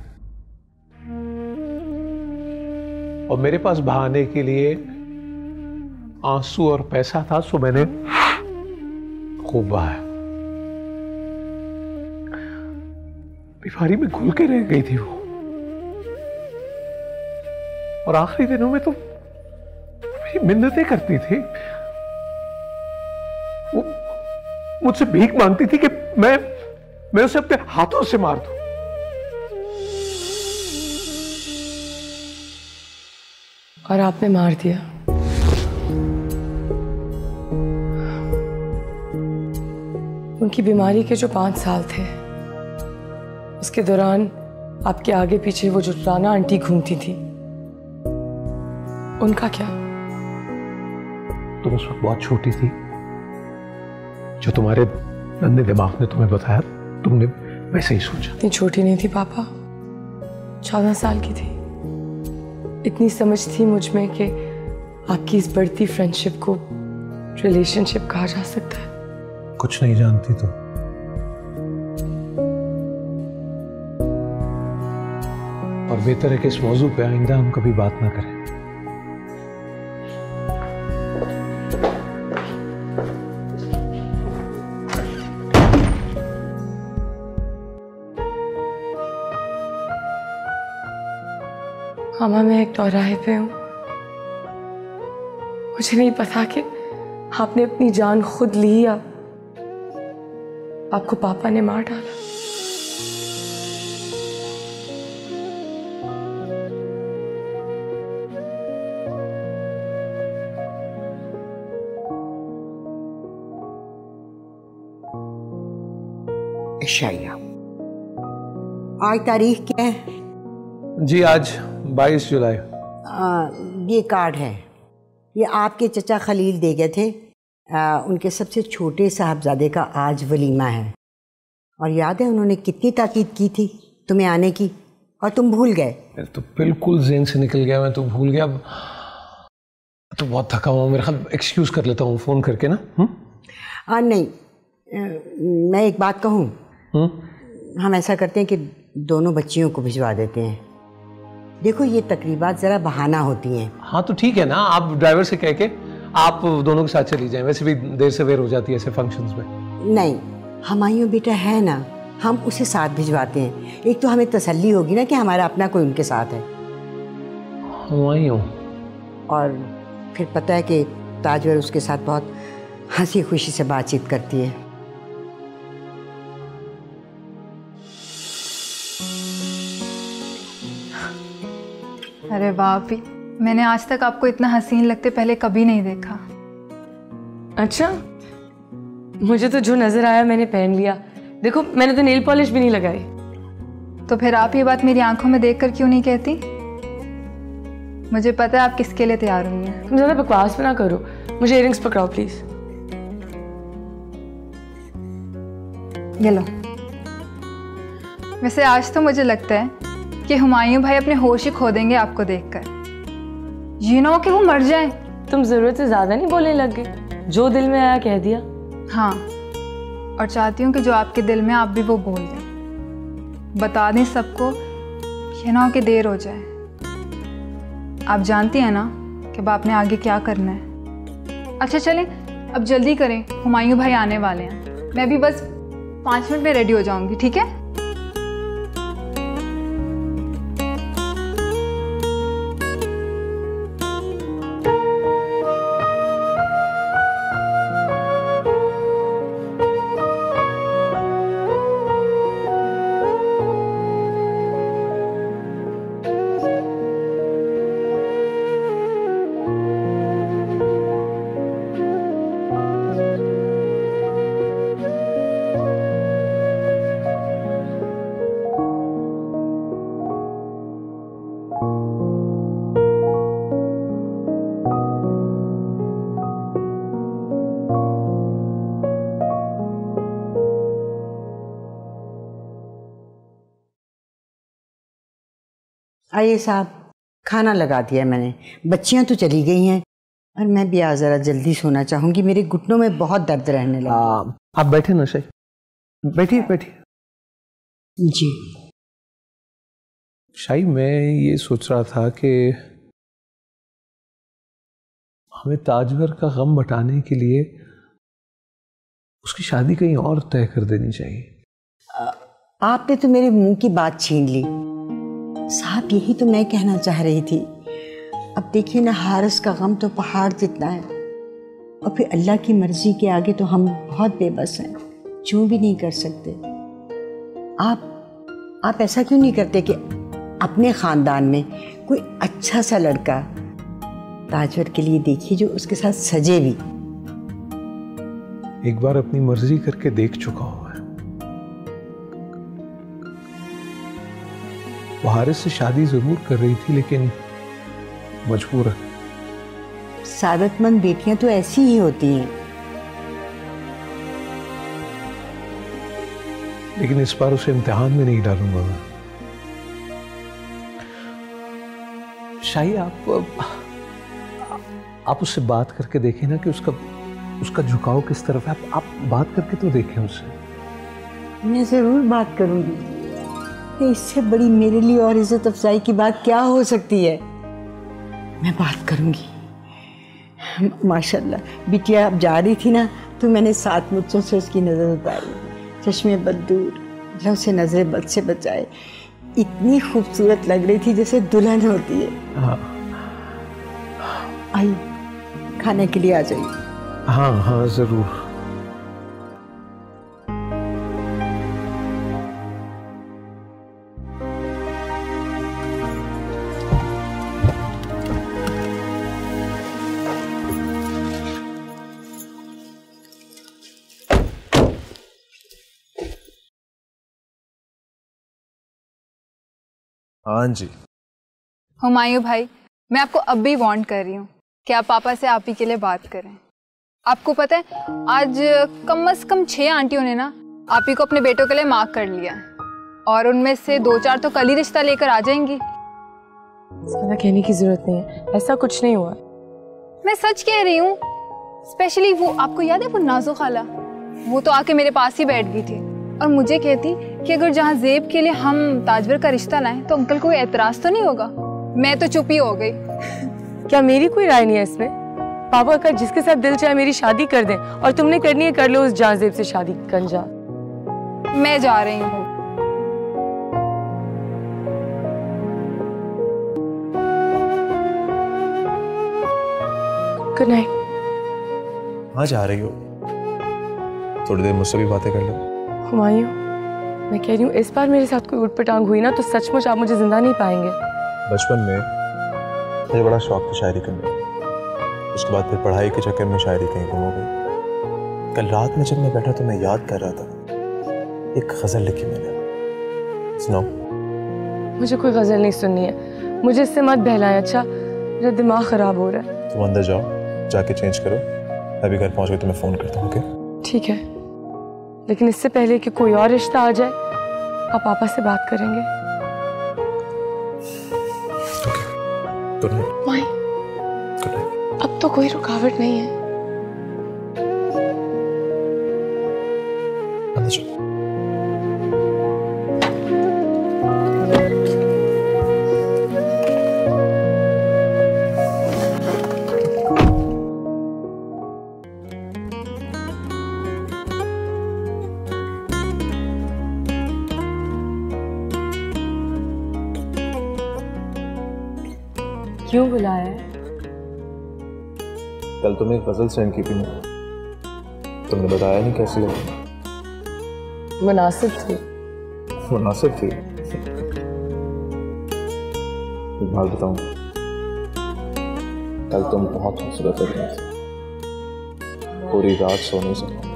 [SPEAKER 7] और मेरे पास बहाने के लिए आंसू और पैसा था, सो मैंने खूब बहाया। बीमारी में घुल के रह गई थी वो, और आखिरी दिनों में तो मेरी मिन्नतें करती थी। वो मुझसे भीख मांगती थी कि मैं मैं उसे अपने हाथों से मार दूं।
[SPEAKER 2] और आपने मार दिया। उनकी बीमारी के जो पाँच साल थे, उसके दौरान आपके आगे पीछे वो जो राना आंटी घूमती थी, उनका क्या?
[SPEAKER 7] तुम उस वक्त बहुत छोटी थी। जो तुम्हारे नन्हे दिमाग ने तुम्हें बताया, तुमने वैसे ही सोचा।
[SPEAKER 2] इतनी छोटी नहीं थी पापा, चौदह साल की थी। इतनी समझ थी मुझ में कि आपकी इस बढ़ती फ्रेंडशिप को रिलेशनशिप कहा जा सकता है।
[SPEAKER 7] कुछ नहीं जानती तुम। और बेहतर है कि इस मौजू पे आइंदा हम कभी बात ना करें।
[SPEAKER 2] मामा, मैं एक चौराहे पे हूँ। मुझे नहीं पता कि आपने अपनी जान खुद ली या आपको पापा ने मार डाला।
[SPEAKER 4] शाया, आज तारीख क्या है?
[SPEAKER 7] जी आज बाईस जुलाई।
[SPEAKER 4] आ, ये कार्ड है, ये आपके चचा खलील दे गए थे। आ, उनके सबसे छोटे साहबजादे का आज वलीमा है। और याद है उन्होंने कितनी ताकीद की थी तुम्हें आने की, और तुम भूल गए।
[SPEAKER 7] तो बिल्कुल ज़हन से निकल गया, मैं तो भूल गया। तो बहुत थका हुआ, मेरे ख्याल एक्सक्यूज़ कर लेता हूँ फ़ोन करके ना।
[SPEAKER 4] हाँ नहीं, आ, मैं एक बात कहूँ, हम ऐसा करते हैं कि दोनों बच्चियों को भिजवा देते हैं। देखो ये तकरीबात ज़रा बहाना होती हैं।
[SPEAKER 7] हाँ तो ठीक है ना, आप ड्राइवर से कह के आप दोनों के साथ चली जाएं। वैसे भी देर से वेर हो जाती है ऐसे फंक्शंस में।
[SPEAKER 4] नहीं, हमायूं बेटा है ना, हम उसे साथ भिजवाते हैं। एक तो हमें तसल्ली होगी ना कि हमारा अपना कोई उनके साथ है।
[SPEAKER 7] हमायूं,
[SPEAKER 4] और फिर पता है कि ताजवर उसके साथ बहुत हंसी खुशी से बातचीत करती है।
[SPEAKER 1] अरे वाह भी, मैंने आज तक आपको इतना हसीन लगते पहले कभी नहीं देखा।
[SPEAKER 2] अच्छा, मुझे तो जो नजर आया मैंने पहन लिया। देखो मैंने तो नेल पॉलिश भी नहीं लगाई।
[SPEAKER 1] तो फिर आप ये बात मेरी आंखों में देखकर क्यों नहीं कहती? मुझे पता है आप किसके लिए तैयार हुई हैं।
[SPEAKER 2] तुम ज़्यादा बकवास ना करो, मुझे इयररिंग्स पकड़ाओ प्लीज।
[SPEAKER 1] ये लो। वैसे आज तो मुझे लगता है कि हुमायूं भाई अपने होश ही खो देंगे आपको देखकर। ये ना हो कि वो मर जाए।
[SPEAKER 2] तुम जरूरत से ज्यादा नहीं बोलने लग गए, जो दिल में आया कह दिया।
[SPEAKER 1] हाँ, और चाहती हूँ कि जो आपके दिल में आप भी वो बोल दें, बता दें सबको। ये ना हो कि देर हो जाए। आप जानती हैं ना कि बाप ने आगे क्या करना है। अच्छा चलें, अब जल्दी करें, हुमायूं भाई आने वाले हैं। मैं भी बस पाँच मिनट में रेडी हो जाऊंगी, ठीक है?
[SPEAKER 4] आइए साहब, खाना लगा दिया मैंने। बच्चियां तो चली गई हैं और मैं भी आज ज़रा जल्दी सोना चाहूँगी। मेरे घुटनों में बहुत दर्द रहने लगा।
[SPEAKER 7] आप बैठे ना सही, बैठिए बैठिए।
[SPEAKER 4] जी
[SPEAKER 7] शाही, मैं ये सोच रहा था कि हमें ताजवर का गम बटाने के लिए उसकी शादी कहीं और तय कर देनी चाहिए।
[SPEAKER 4] आपने तो मेरे मुंह की बात छीन ली साहब, यही तो मैं कहना चाह रही थी। अब देखिए ना, हारिस का गम तो पहाड़ जितना है, और फिर अल्लाह की मर्जी के आगे तो हम बहुत बेबस हैं, जो भी नहीं कर सकते। आप आप ऐसा क्यों नहीं करते कि अपने ख़ानदान में कोई अच्छा सा लड़का ताजवर के लिए देखिए जो उसके साथ सजे भी।
[SPEAKER 7] एक बार अपनी मर्जी करके देख चुका हूं मैं। वो हारिस से शादी जरूर कर रही थी लेकिन मजबूरन।
[SPEAKER 4] सादतमंद बेटियां तो ऐसी ही होती हैं।
[SPEAKER 7] लेकिन इस बार उसे इम्तिहान में नहीं डालूंगा मैं। शाही, आप आप उससे बात करके देखें ना कि उसका उसका झुकाव किस तरफ है। आप, आप बात करके तो देखें उससे।
[SPEAKER 4] मैं जरूर बात करूंगी कि इससे बड़ी मेरे लिए और इज्जत अफजाई की बात क्या हो सकती है। मैं बात करूंगी। माशाल्लाह बिटिया अब जा रही थी ना तो मैंने सात मुझसे से उसकी नजर उतारी। चश्मे बद दूर, अल्लाह उसे नजर बद से बचाए। इतनी खूबसूरत लग रही थी जैसे दुल्हन होती है।
[SPEAKER 7] हाँ
[SPEAKER 4] आई, खाने के लिए आ जाइए।
[SPEAKER 7] हाँ हाँ जरूर।
[SPEAKER 3] हाँ जी।
[SPEAKER 1] हुमायूं भाई, मैं आपको अब भी वार्न कर रही हूँ कि आप पापा से आप ही के लिए बात करें। आपको पता है आज कम से कम छह आंटियों ने ना आप ही को अपने बेटों के लिए मार्क कर लिया है और उनमें से दो चार तो कल ही रिश्ता लेकर आ जाएंगी।
[SPEAKER 2] ज्यादा कहने की जरूरत नहीं है, ऐसा कुछ नहीं हुआ।
[SPEAKER 1] मैं सच कह रही हूँ। स्पेशली वो, आपको याद है वो नाजो खाला, वो तो आके मेरे पास ही बैठ गई थी और मुझे कहती कि अगर जहाँ जेब के लिए हम ताजवर का रिश्ता लाएं तो अंकल को एतराज तो नहीं होगा। मैं तो चुप ही हो गई।
[SPEAKER 2] क्या मेरी कोई राय नहीं है इसमें? पापा का जिसके साथ दिल चाहे मेरी शादी कर दें और तुमने करनी है कर लो उस जाजेब से शादी। गंजा,
[SPEAKER 1] मैं जा रही हूँ।
[SPEAKER 2] Good night.
[SPEAKER 3] कहाँ जा रही हो? थोड़ी देर मुझसे भी बातें कर लो।
[SPEAKER 2] हुमायूं, मैं कह रही हूँ इस बार मेरे साथ कोई उठपटांग हुई ना तो सचमुच आप मुझे जिंदा नहीं पाएंगे।
[SPEAKER 3] बचपन में मुझे बड़ा शौक था शायरी करने का। उसके बाद फिर पढ़ाई के चक्कर में शायरी कहीं गुम हो गई। कल रात में जब मैं बैठा तो मैं याद कर रहा था, एक गजल लिखी मैंने, सुनाओ।
[SPEAKER 2] मुझे कोई गजल नहीं सुननी है, मुझे इससे मत बहलाएं। अच्छा, मेरा दिमाग खराब हो रहा है।
[SPEAKER 3] तुम अंदर जाओ, जाके चेंज करो, मैं अभी घर पहुंच गई तो मैं फोन करता हूँ। ओके
[SPEAKER 2] ठीक है, लेकिन इससे पहले कि कोई और रिश्ता आ जाए आप पापा से बात करेंगे।
[SPEAKER 3] Good night.
[SPEAKER 2] माई,
[SPEAKER 3] गुड नाइट।
[SPEAKER 2] अब तो कोई रुकावट नहीं है।
[SPEAKER 3] अंदर जाओ।
[SPEAKER 2] क्यों बुलाया है?
[SPEAKER 3] कल तुमने एक गजल सेंड की थी मुझे, तुमने बताया नहीं कैसी लगी।
[SPEAKER 2] मुनासिब थी।
[SPEAKER 3] मुनासिब थी? एक बात बताऊं, कल तुम बहुत खूबसूरत लग रही थी। पूरी रात सो नहीं सका।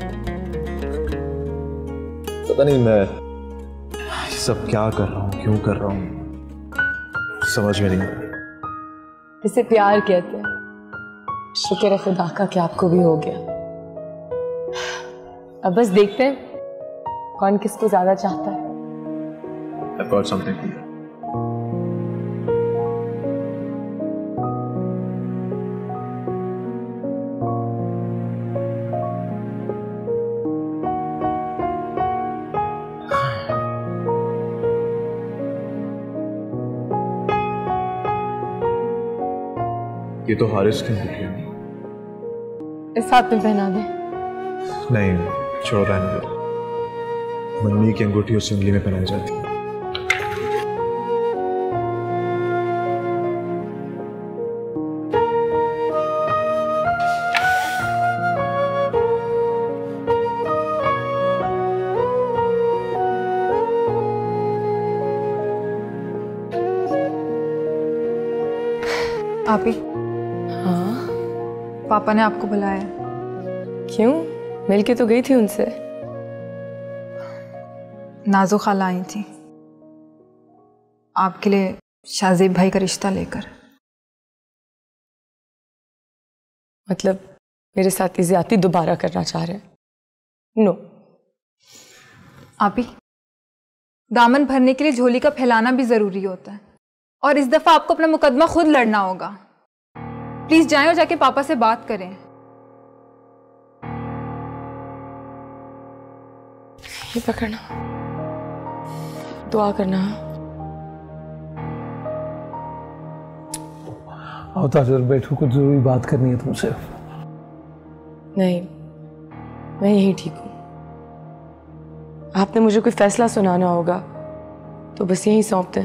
[SPEAKER 3] पता नहीं मैं सब क्या कर रहा हूँ, क्यों कर रहा हूँ, समझ में नहीं आ रहा।
[SPEAKER 2] इसे प्यार कहते हैं। शुक्र है खुदा का कि आपको भी हो गया। अब बस देखते हैं कौन किसको ज्यादा चाहता है।
[SPEAKER 3] I've got something for you. ये तो हारिस की अंगूठी है।
[SPEAKER 2] इस हाथ में पहना दे।
[SPEAKER 3] नहीं, छोड़ रहने दो। मम्मी की अंगूठी उस उंगली में पहनाई जाती है।
[SPEAKER 1] आप ही,
[SPEAKER 2] हाँ,
[SPEAKER 1] पापा ने आपको बुलाया।
[SPEAKER 2] क्यों? मिल के तो गई थी उनसे।
[SPEAKER 1] नाजो खाला आई थी आपके लिए शाहजेब भाई का रिश्ता लेकर।
[SPEAKER 2] मतलब मेरे साथ ज्यादती दोबारा करना चाह रहे हैं? नो।
[SPEAKER 1] आप ही दामन भरने के लिए झोली का फैलाना भी जरूरी होता है, और इस दफा आपको अपना मुकदमा खुद लड़ना होगा। प्लीज जाएं और जाके पापा से बात करें।
[SPEAKER 2] ये पकड़ना, दुआ करना।
[SPEAKER 7] आओ ताजर, बैठो, कुछ जरूरी बात करनी है तुमसे।
[SPEAKER 2] नहीं, मैं यही ठीक हूँ। आपने मुझे कोई फैसला सुनाना होगा तो बस यही सौंप दें।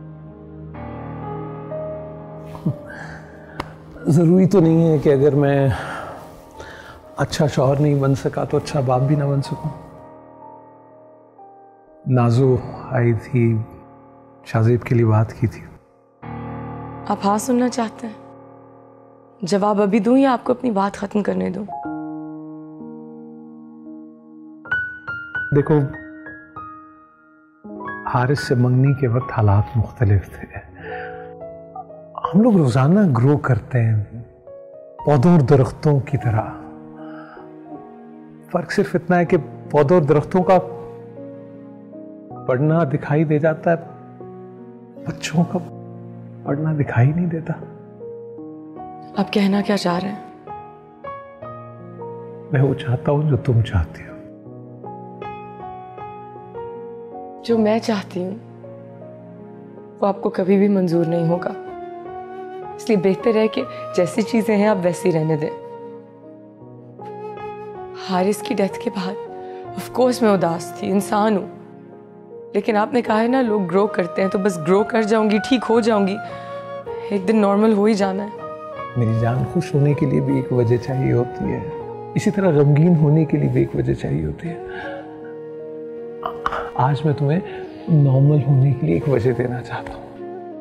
[SPEAKER 7] जरूरी तो नहीं है कि अगर मैं अच्छा शौहर नहीं बन सका तो अच्छा बाप भी ना बन सकूं। नाजो आई थी, शाहजेब के लिए बात की थी।
[SPEAKER 2] आप हाँ सुनना चाहते हैं? जवाब अभी दूं या आपको अपनी बात खत्म करने दूं?
[SPEAKER 7] देखो, हारिस से मंगनी के वक्त हालात मुख्तलिफ थे। हम लोग रोजाना ग्रो करते हैं पौधों और दरख्तों की तरह। फर्क सिर्फ इतना है कि पौधों और दरख्तों का पढ़ना दिखाई दे जाता है, बच्चों का पढ़ना दिखाई नहीं देता।
[SPEAKER 2] आप कहना क्या चाह रहे हैं?
[SPEAKER 7] मैं वो चाहता हूं जो तुम चाहती हो।
[SPEAKER 2] जो मैं चाहती हूँ वो आपको कभी भी मंजूर नहीं होगा, इसलिए बेहतर है कि जैसी चीजें हैं आप वैसी रहने दें। हारिस की डेथ के बाद ऑफ कोर्स मैं उदास थी, इंसान हूं, लेकिन आपने कहा है ना लोग ग्रो करते हैं, तो बस ग्रो कर जाऊंगी, ठीक हो जाऊंगी, एक दिन नॉर्मल हो ही जाना है।
[SPEAKER 7] मेरी जान, खुश होने के लिए भी एक वजह चाहिए होती है, इसी तरह गमगीन होने के लिए भी एक वजह चाहिए होती है। आज मैं तुम्हें नॉर्मल होने के लिए एक वजह देना चाहता हूँ।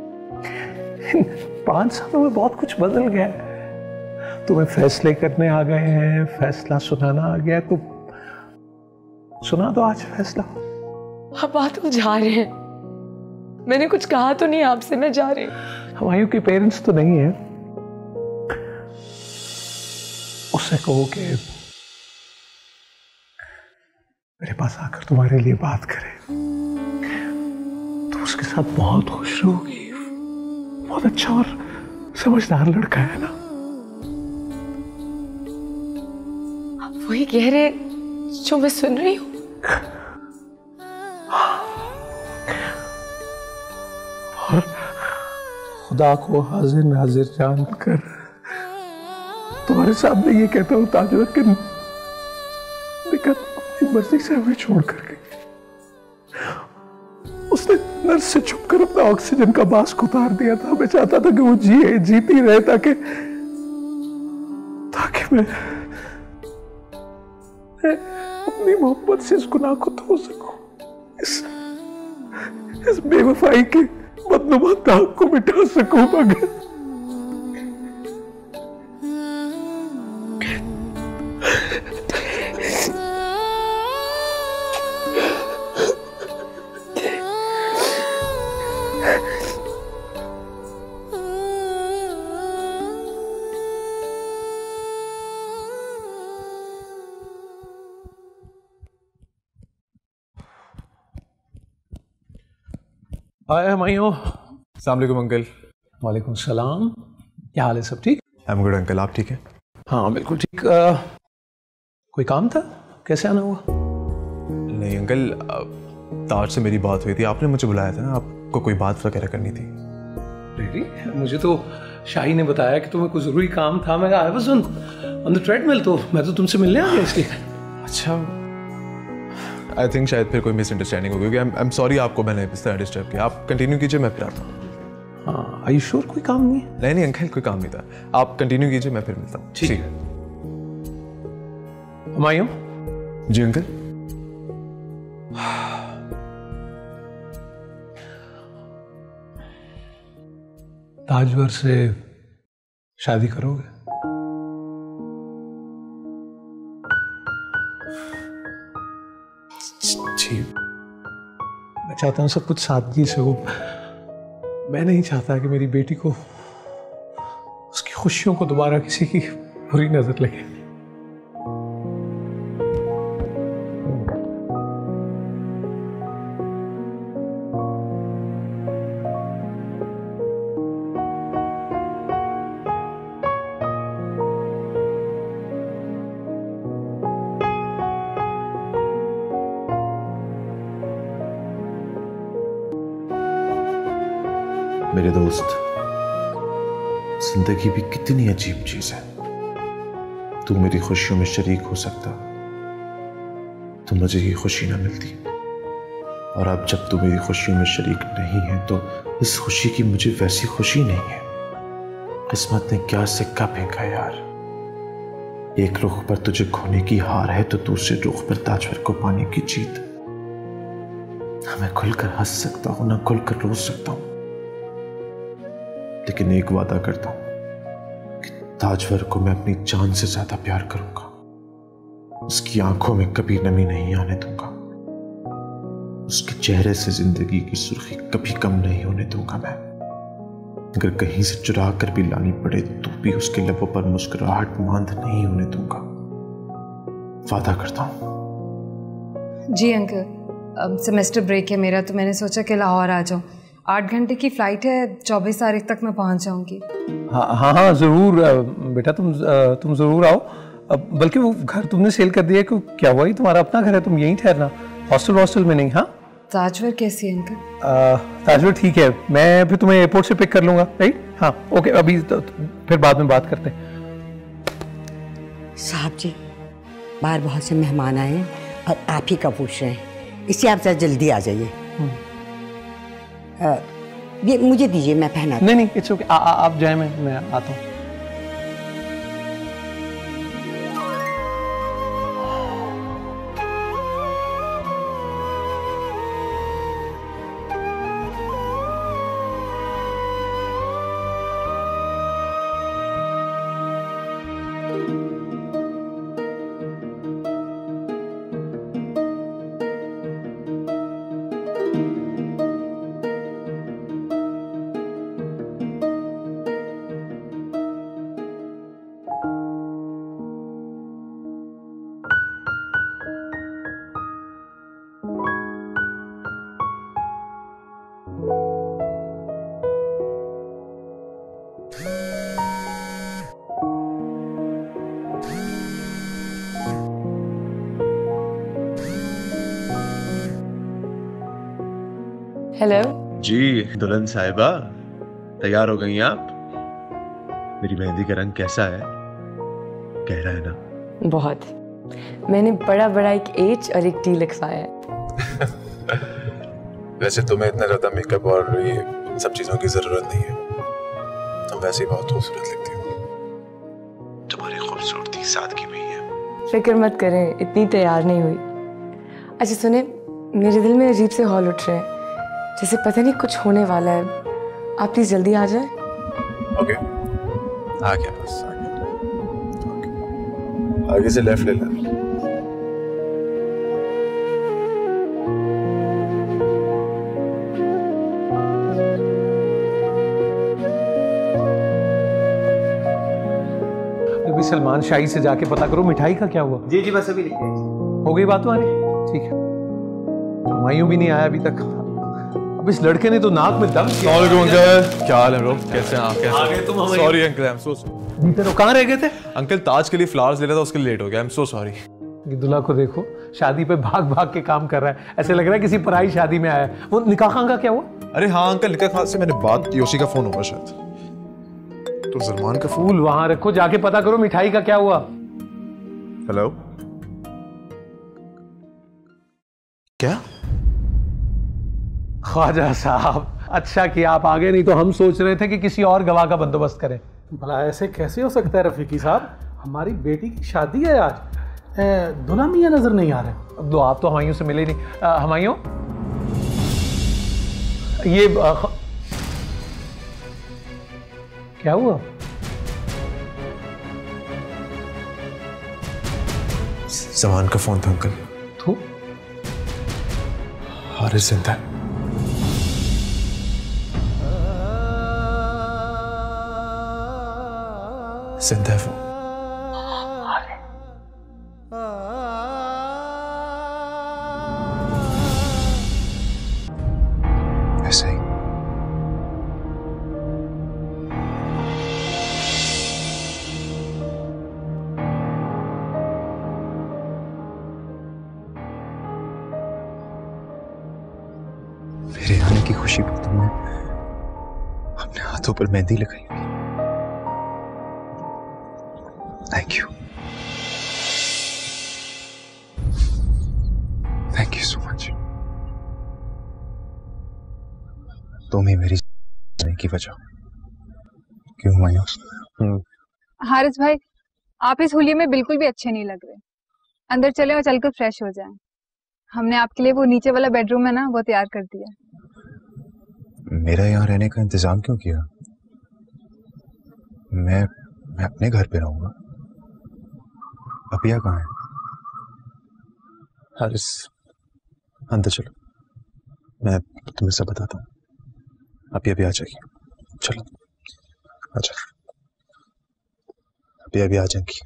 [SPEAKER 7] पांच सालों में बहुत कुछ बदल गया है। तुम्हें फैसले करने आ गए हैं, फैसला सुनाना आ गया, तो सुना दो आज फैसला।
[SPEAKER 2] आप बात को जा रहे हैं, मैंने कुछ कहा तो नहीं आपसे, मैं जा रही हूँ।
[SPEAKER 7] हमायूं के पेरेंट्स तो नहीं है, उससे कहो कि मेरे पास आकर तुम्हारे लिए बात करे, तो उसके साथ बहुत खुश रहोगी। बहुत अच्छा और समझदार लड़का है ना।
[SPEAKER 2] आप वही कह रहे जो मैं सुन रही हूँ।
[SPEAKER 7] और खुदा को हाजिर नाजिर जानकर तुम्हारे सामने ये कहता हूँ ताजवर कि लेकिन अपनी मर्जी से हमें छोड़ कर गई। उसने नर्स से छुप कर अपना ऑक्सीजन का मास्क उतार दिया था। मैं चाहता था कि वो जिए, जीती रहे, ताकि ताकि मैं, मैं अपनी मोहब्बत से इस गुनाह को धो सकूं, इस इस बेवफाई के बदनुमा दाग को मिटा सकूं। मगर हाय हमायूं।
[SPEAKER 3] अस्सलाम वालेकुम अंकल।
[SPEAKER 7] वालेकुम सलाम। क्या हाल है? सब ठीक?
[SPEAKER 3] आई एम गुड अंकल, आप ठीक है?
[SPEAKER 7] हाँ बिल्कुल ठीक। आ, कोई काम था? कैसे आना हुआ?
[SPEAKER 3] नहीं अंकल, ताज से मेरी बात हुई थी, आपने मुझे बुलाया था ना, आपको कोई बात वगैरह करनी थी।
[SPEAKER 7] रियली? मुझे तो शाही ने बताया कि तुम्हें कोई जरूरी काम था। मैं I was on on the treadmill, तो मैं तो तुमसे मिलने आ गया इसलिए।
[SPEAKER 3] अच्छा, आई थिंक शायद फिर कोई मिसअंडरस्टैंडिंग हो गई। आई एम सॉरी आपको मैंने इस तरह डिस्टर्ब किया। आप कंटिन्यू कीजिए, मैं फिर आता हूँ।
[SPEAKER 7] हाँ, आर यू श्योर कोई काम नहीं है?
[SPEAKER 3] नहीं नहीं अंकल, कोई काम नहीं था। आप कंटिन्यू कीजिए, मैं फिर मिलता हूँ।
[SPEAKER 7] ठीक है। हमायूं?
[SPEAKER 3] जी अंकल।
[SPEAKER 7] ताजवर से शादी करोगे?
[SPEAKER 6] जी
[SPEAKER 7] मैं चाहता हूँ सब कुछ सादगी से हो। मैं नहीं चाहता कि मेरी बेटी को उसकी खुशियों को दोबारा किसी की बुरी नजर लगे।
[SPEAKER 3] मेरे दोस्त, जिंदगी भी कितनी अजीब चीज है। तू मेरी खुशियों में शरीक हो सकता तो मुझे ये खुशी ना मिलती, और अब जब तू मेरी खुशियों में शरीक नहीं है तो इस खुशी की मुझे वैसी खुशी नहीं है। किस्मत ने क्या सिक्का फेंका यार। एक रुख पर तुझे खोने की हार है तो दूसरे रुख पर ताजवर को पाने की जीत। ना मैं खुलकर हंस सकता हूं ना खुलकर रो सकता हूं, लेकिन एक वादा करता हूं कि ताजवर को मैं अपनी जान से ज्यादा प्यार करूंगा। उसकी आंखों में कभी नमी नहीं आने दूंगा। उसके चेहरे से जिंदगी की सुर्खी कभी कम नहीं होने दूंगा मैं। अगर कहीं से चुरा कर भी लानी पड़े तो भी उसके लबों पर मुस्कुराहट मांद नहीं होने दूंगा। वादा करता हूं।
[SPEAKER 5] जी अंकल, सेमेस्टर ब्रेक है मेरा तो मैंने सोचा कि लाहौर आ जाऊं। आठ घंटे की फ्लाइट है, चौबीस तारीख तक मैं पहुंच जाऊंगी।
[SPEAKER 7] हाँ हाँ हाँ जरूर बेटा, तुम तुम जरूर आओ। बल्कि वो घर तुमने सेल कर दिया, क्यों क्या हुआ? ही तुम्हारा अपना घर है, तुम यहीं ठहरना, हॉस्टल हॉस्टल में नहीं। हाँ
[SPEAKER 5] ताजवर कैसी है अंकल?
[SPEAKER 7] ताजवर ठीक है, मैं फिर तुम्हें एयरपोर्ट से पिक कर लूंगा। राइट? हाँ ओके, अभी तो, तो, फिर बाद में बात करते हैं।
[SPEAKER 4] साहब जी, बाहर बहुत से मेहमान आए हैं और आप ही का पूछ रहे हैं, इसलिए आप जरा जल्दी आ जाइए। ये मुझे दीजिए, मैं पहना।
[SPEAKER 7] नहीं नहीं इट्स ओके, आप जाए, मैं मैं आता हूँ।
[SPEAKER 2] हेलो
[SPEAKER 3] जी दुल्हन साहिबा, तैयार हो गई आप? मेरी मेहंदी का रंग कैसा है? गहरा है ना?
[SPEAKER 2] बहुत। मैंने बड़ा बड़ा एक एच और एक टी लिखवाया है।
[SPEAKER 6] वैसे तुम्हें इतना ज्यादा मेकअप और ये सब चीजों की जरूरत नहीं है, तुम वैसे ही बहुत खूबसूरत लगती हो।
[SPEAKER 3] तुम्हारी खूबसूरती सादगी में ही है।
[SPEAKER 2] फिक्र मत करें, इतनी तैयार नहीं हुई। अच्छा सुने, मेरे दिल में अजीब से हौल उठ रहे हैं, जैसे पता नहीं कुछ होने वाला है। आप प्लीज जल्दी आ जाए।
[SPEAKER 6] ओके, आ गया बस, आ गया। ओके, आगे से लेफ्ट ले लें।
[SPEAKER 7] अभी सलमान शाही से जाके पता करो मिठाई का क्या हुआ।
[SPEAKER 9] जी जी बस अभी लिखे।
[SPEAKER 7] हो गई बात तुम्हारी? ठीक है। हुमायूं भी नहीं आया अभी तक। अब इस लड़के ने तो नाक में दम किया।
[SPEAKER 10] अंकल क्या हाल है ब्रो? कैसे हैं आप? कैसे?
[SPEAKER 7] तुम हमें
[SPEAKER 10] sorry uncle, I am so sorry.
[SPEAKER 7] कहाँ रह गए थे?
[SPEAKER 10] अंकल ताज के लिए फ्लावर्स ले रहा था, उसके लिए लेट हो गया। I am so sorry.
[SPEAKER 7] दूल्हा को देखो, शादी पे भाग भाग के काम कर रहा है, ऐसे लग रहा है किसी पराई शादी में आया है। वो निकाह खान का क्या हुआ?
[SPEAKER 10] अरे हाँ अंकल, निकाह खान से मैंने बात, योशी का फोन होगा शायद, तो सलमान का फोन।
[SPEAKER 7] फूल वहां रखो, जाके पता करो मिठाई का क्या हुआ।
[SPEAKER 10] हेलो, क्या?
[SPEAKER 7] ख्वाजा साहब, अच्छा किया आप आ गए, नहीं तो हम सोच रहे थे कि किसी और गवाह का बंदोबस्त करें।
[SPEAKER 11] भला ऐसे कैसे हो सकता है रफीकी साहब? हमारी बेटी की शादी है आज, दूल्हा मियां नजर नहीं आ रहे।
[SPEAKER 7] अब दो आप तो हमायूं से मिले नहीं। हमायूं, ये आ, ख... क्या हुआ?
[SPEAKER 6] सलमान का फोन था अंकल।
[SPEAKER 7] तो
[SPEAKER 6] हारिस जिंदा है। जिंदा है वो।
[SPEAKER 3] ऐसे ही मेरे आने की खुशी पर तुमने अपने हाथों पर मेहंदी लगाई हुई। Thank you, thank you so much. तुम ही मेरी जीने की वजह। क्यों मायूस?
[SPEAKER 1] हारिस भाई, आप इस होली में बिल्कुल भी अच्छे नहीं लग रहे। अंदर चले और चलकर फ्रेश हो जाएं। हमने आपके लिए वो नीचे वाला बेडरूम है ना, वो तैयार कर दिया।
[SPEAKER 3] मेरा यहाँ रहने का इंतजाम क्यों किया? मैं मैं अपने घर पे रहूंगा। अपिया कहाँ है?
[SPEAKER 6] हारिस, अंदर चलो, मैं तुम्हें सब बताता हूँ। अभी अभी आ जाएगी। चलो अच्छा, अभी अभी आ जाएगी।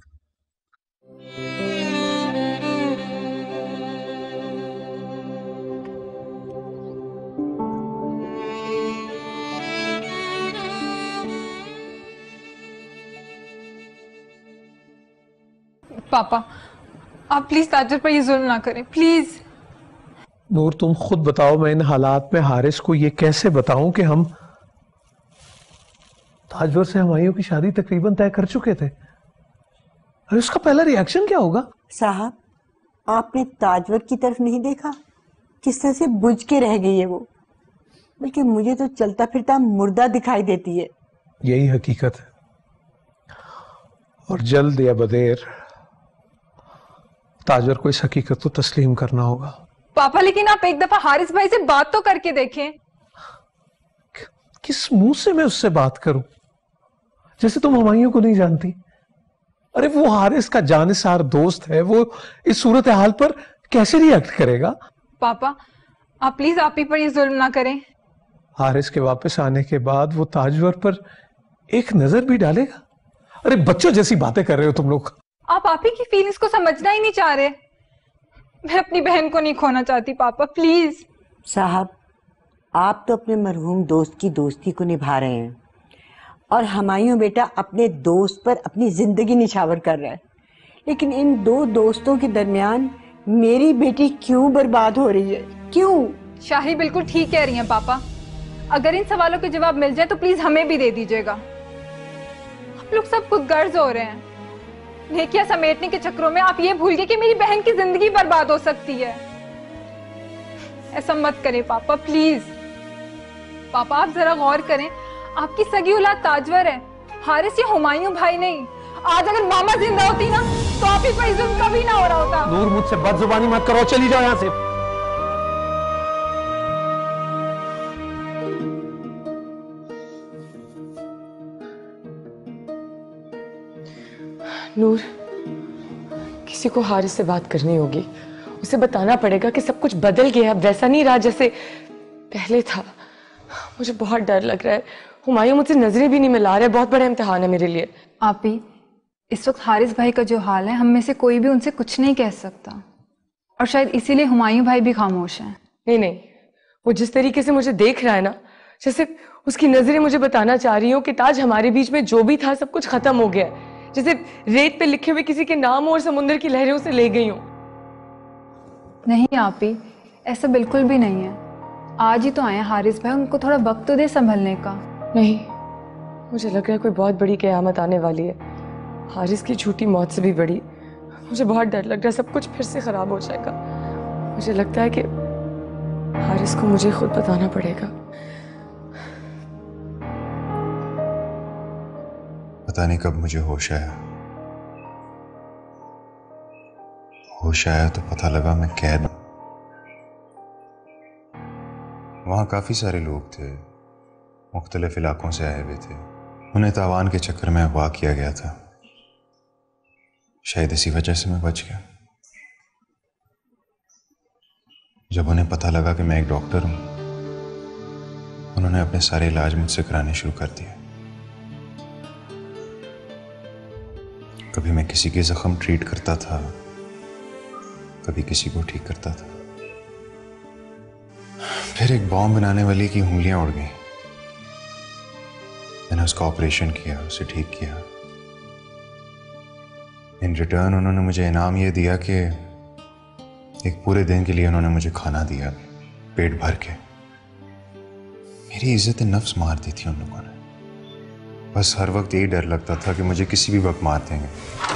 [SPEAKER 1] पापा, आप प्लीज ताजुर पर ये जुल्म ना करें, प्लीज।
[SPEAKER 7] नूर, तुम खुद बताओ, मैं इन हालात में हारिस को ये कैसे बताऊं कि हम ताजवर से हुमायूं की शादी तकरीबन तय कर चुके थे। अरे उसका पहला रिएक्शन क्या होगा?
[SPEAKER 4] साहब, आपने ताजवर की तरफ नहीं देखा? किस तरह से बुझ के रह गई है वो। बल्कि मुझे तो चलता फिरता मुर्दा दिखाई देती है।
[SPEAKER 7] यही हकीकत है, और जल्द या बदेर ताजवर को इस हकीकत को तस्लीम करना होगा।
[SPEAKER 1] पापा, लेकिन आप एक दफा हारिस भाई से बात तो करके देखें।
[SPEAKER 7] किस मुंह से मैं उससे बात करूं? जैसे तुम हुमायूं को नहीं जानती। अरे वो हारिस का जानिसार दोस्त है, वो इस सूरत हाल पर कैसे रिएक्ट करेगा?
[SPEAKER 1] पापा, आप प्लीज आप ही पर ये जुल्म ना करें।
[SPEAKER 7] हारिस के वापस आने के बाद वो ताजवर पर एक नजर भी डालेगा? अरे बच्चों जैसी बातें कर रहे हो तुम लोग।
[SPEAKER 1] आप आप ही की फीलिंग्स को समझना ही नहीं चाह रहे। मैं अपनी बहन को नहीं खोना चाहती पापा, प्लीज।
[SPEAKER 4] साहब, आप तो अपने मरहूम दोस्त की दोस्ती को निभा रहे हैं और हुमायूं बेटा अपने दोस्त पर अपनी जिंदगी निछावर कर रहा है। लेकिन इन दो दोस्तों के दरमियान मेरी बेटी क्यों बर्बाद हो रही है? क्यों?
[SPEAKER 1] शाही बिल्कुल ठीक कह रही हैं पापा। अगर इन सवालों के जवाब मिल जाए तो प्लीज हमें भी दे दीजिएगा। आप लोग सब खुद गर्ज हो रहे हैं। नेकिया समेटने के चक्रों में आप ये भूल गए कि मेरी बहन की जिंदगी बर्बाद हो सकती है। ऐसा मत करें पापा, प्लीज। पापा, आप जरा गौर करें, आपकी सगी औलाद ताजवर है, हारिस या हुमायूं भाई नहीं। आज अगर मामा जिंदा होती ना तो आप ही पर जुल्म कभी ना हो रहा होता।
[SPEAKER 7] नूर, मुझसे बदजुबानी मत करो, चली जाओ यहां से।
[SPEAKER 2] नूर, किसी को हारिस से बात करनी होगी। उसे बताना पड़ेगा कि सब कुछ बदल गया, वैसा नहीं रहा जैसे पहले था। मुझे बहुत डर लग रहा है। हुमायूं मुझसे नजरें भी नहीं मिला रहे। बहुत बड़ा इम्तिहान है मेरे लिए।
[SPEAKER 1] आप ही, इस वक्त हारिस भाई का जो हाल है, हम में से कोई भी उनसे कुछ नहीं कह सकता, और शायद इसीलिए हुमायूं भाई भी खामोश हैं।
[SPEAKER 2] नहीं नहीं, वो जिस तरीके से मुझे देख रहा है ना, जैसे उसकी नजरें मुझे बताना चाह रही हो कि ताज, हमारे बीच में जो भी था सब कुछ खत्म हो गया है। जैसे रेत पे लिखे हुए किसी के नाम और समुद्र की लहरें उसे ले गई हूं।
[SPEAKER 1] नहीं आप ही, ऐसा बिल्कुल भी नहीं है। आज ही तो आए हारिस भाई, उनको थोड़ा वक्त तो दे संभलने का।
[SPEAKER 2] नहीं, मुझे लग रहा है कोई बहुत बड़ी क़यामत आने वाली है। हारिस की झूठी मौत से भी बड़ी। मुझे बहुत डर लग रहा है सब कुछ फिर से खराब हो जाएगा। मुझे लगता है कि हारिस को मुझे खुद बताना पड़ेगा।
[SPEAKER 3] पता नहीं कब मुझे होश आया। होश आया तो पता लगा मैं कैद। वहां काफी सारे लोग थे, मुख्तलिफ इलाकों से आए हुए थे। उन्हें तावान के चक्कर में अगवा किया गया था। शायद इसी वजह से मैं बच गया। जब उन्हें पता लगा कि मैं एक डॉक्टर हूं, उन्होंने अपने सारे इलाज मुझसे कराने शुरू कर दिए। कभी मैं किसी के जख्म ट्रीट करता था, कभी किसी को ठीक करता था। फिर एक बॉम्ब बनाने वाली की उंगलियां उड़ गई। मैंने उसका ऑपरेशन किया, उसे ठीक किया। इन रिटर्न उन्होंने मुझे इनाम यह दिया कि एक पूरे दिन के लिए उन्होंने मुझे खाना दिया, पेट भर के। मेरी इज्जत नफ्स मार दी थी उन लोगों ने। बस हर वक्त यही डर लगता था कि मुझे किसी भी वक्त मार देंगे।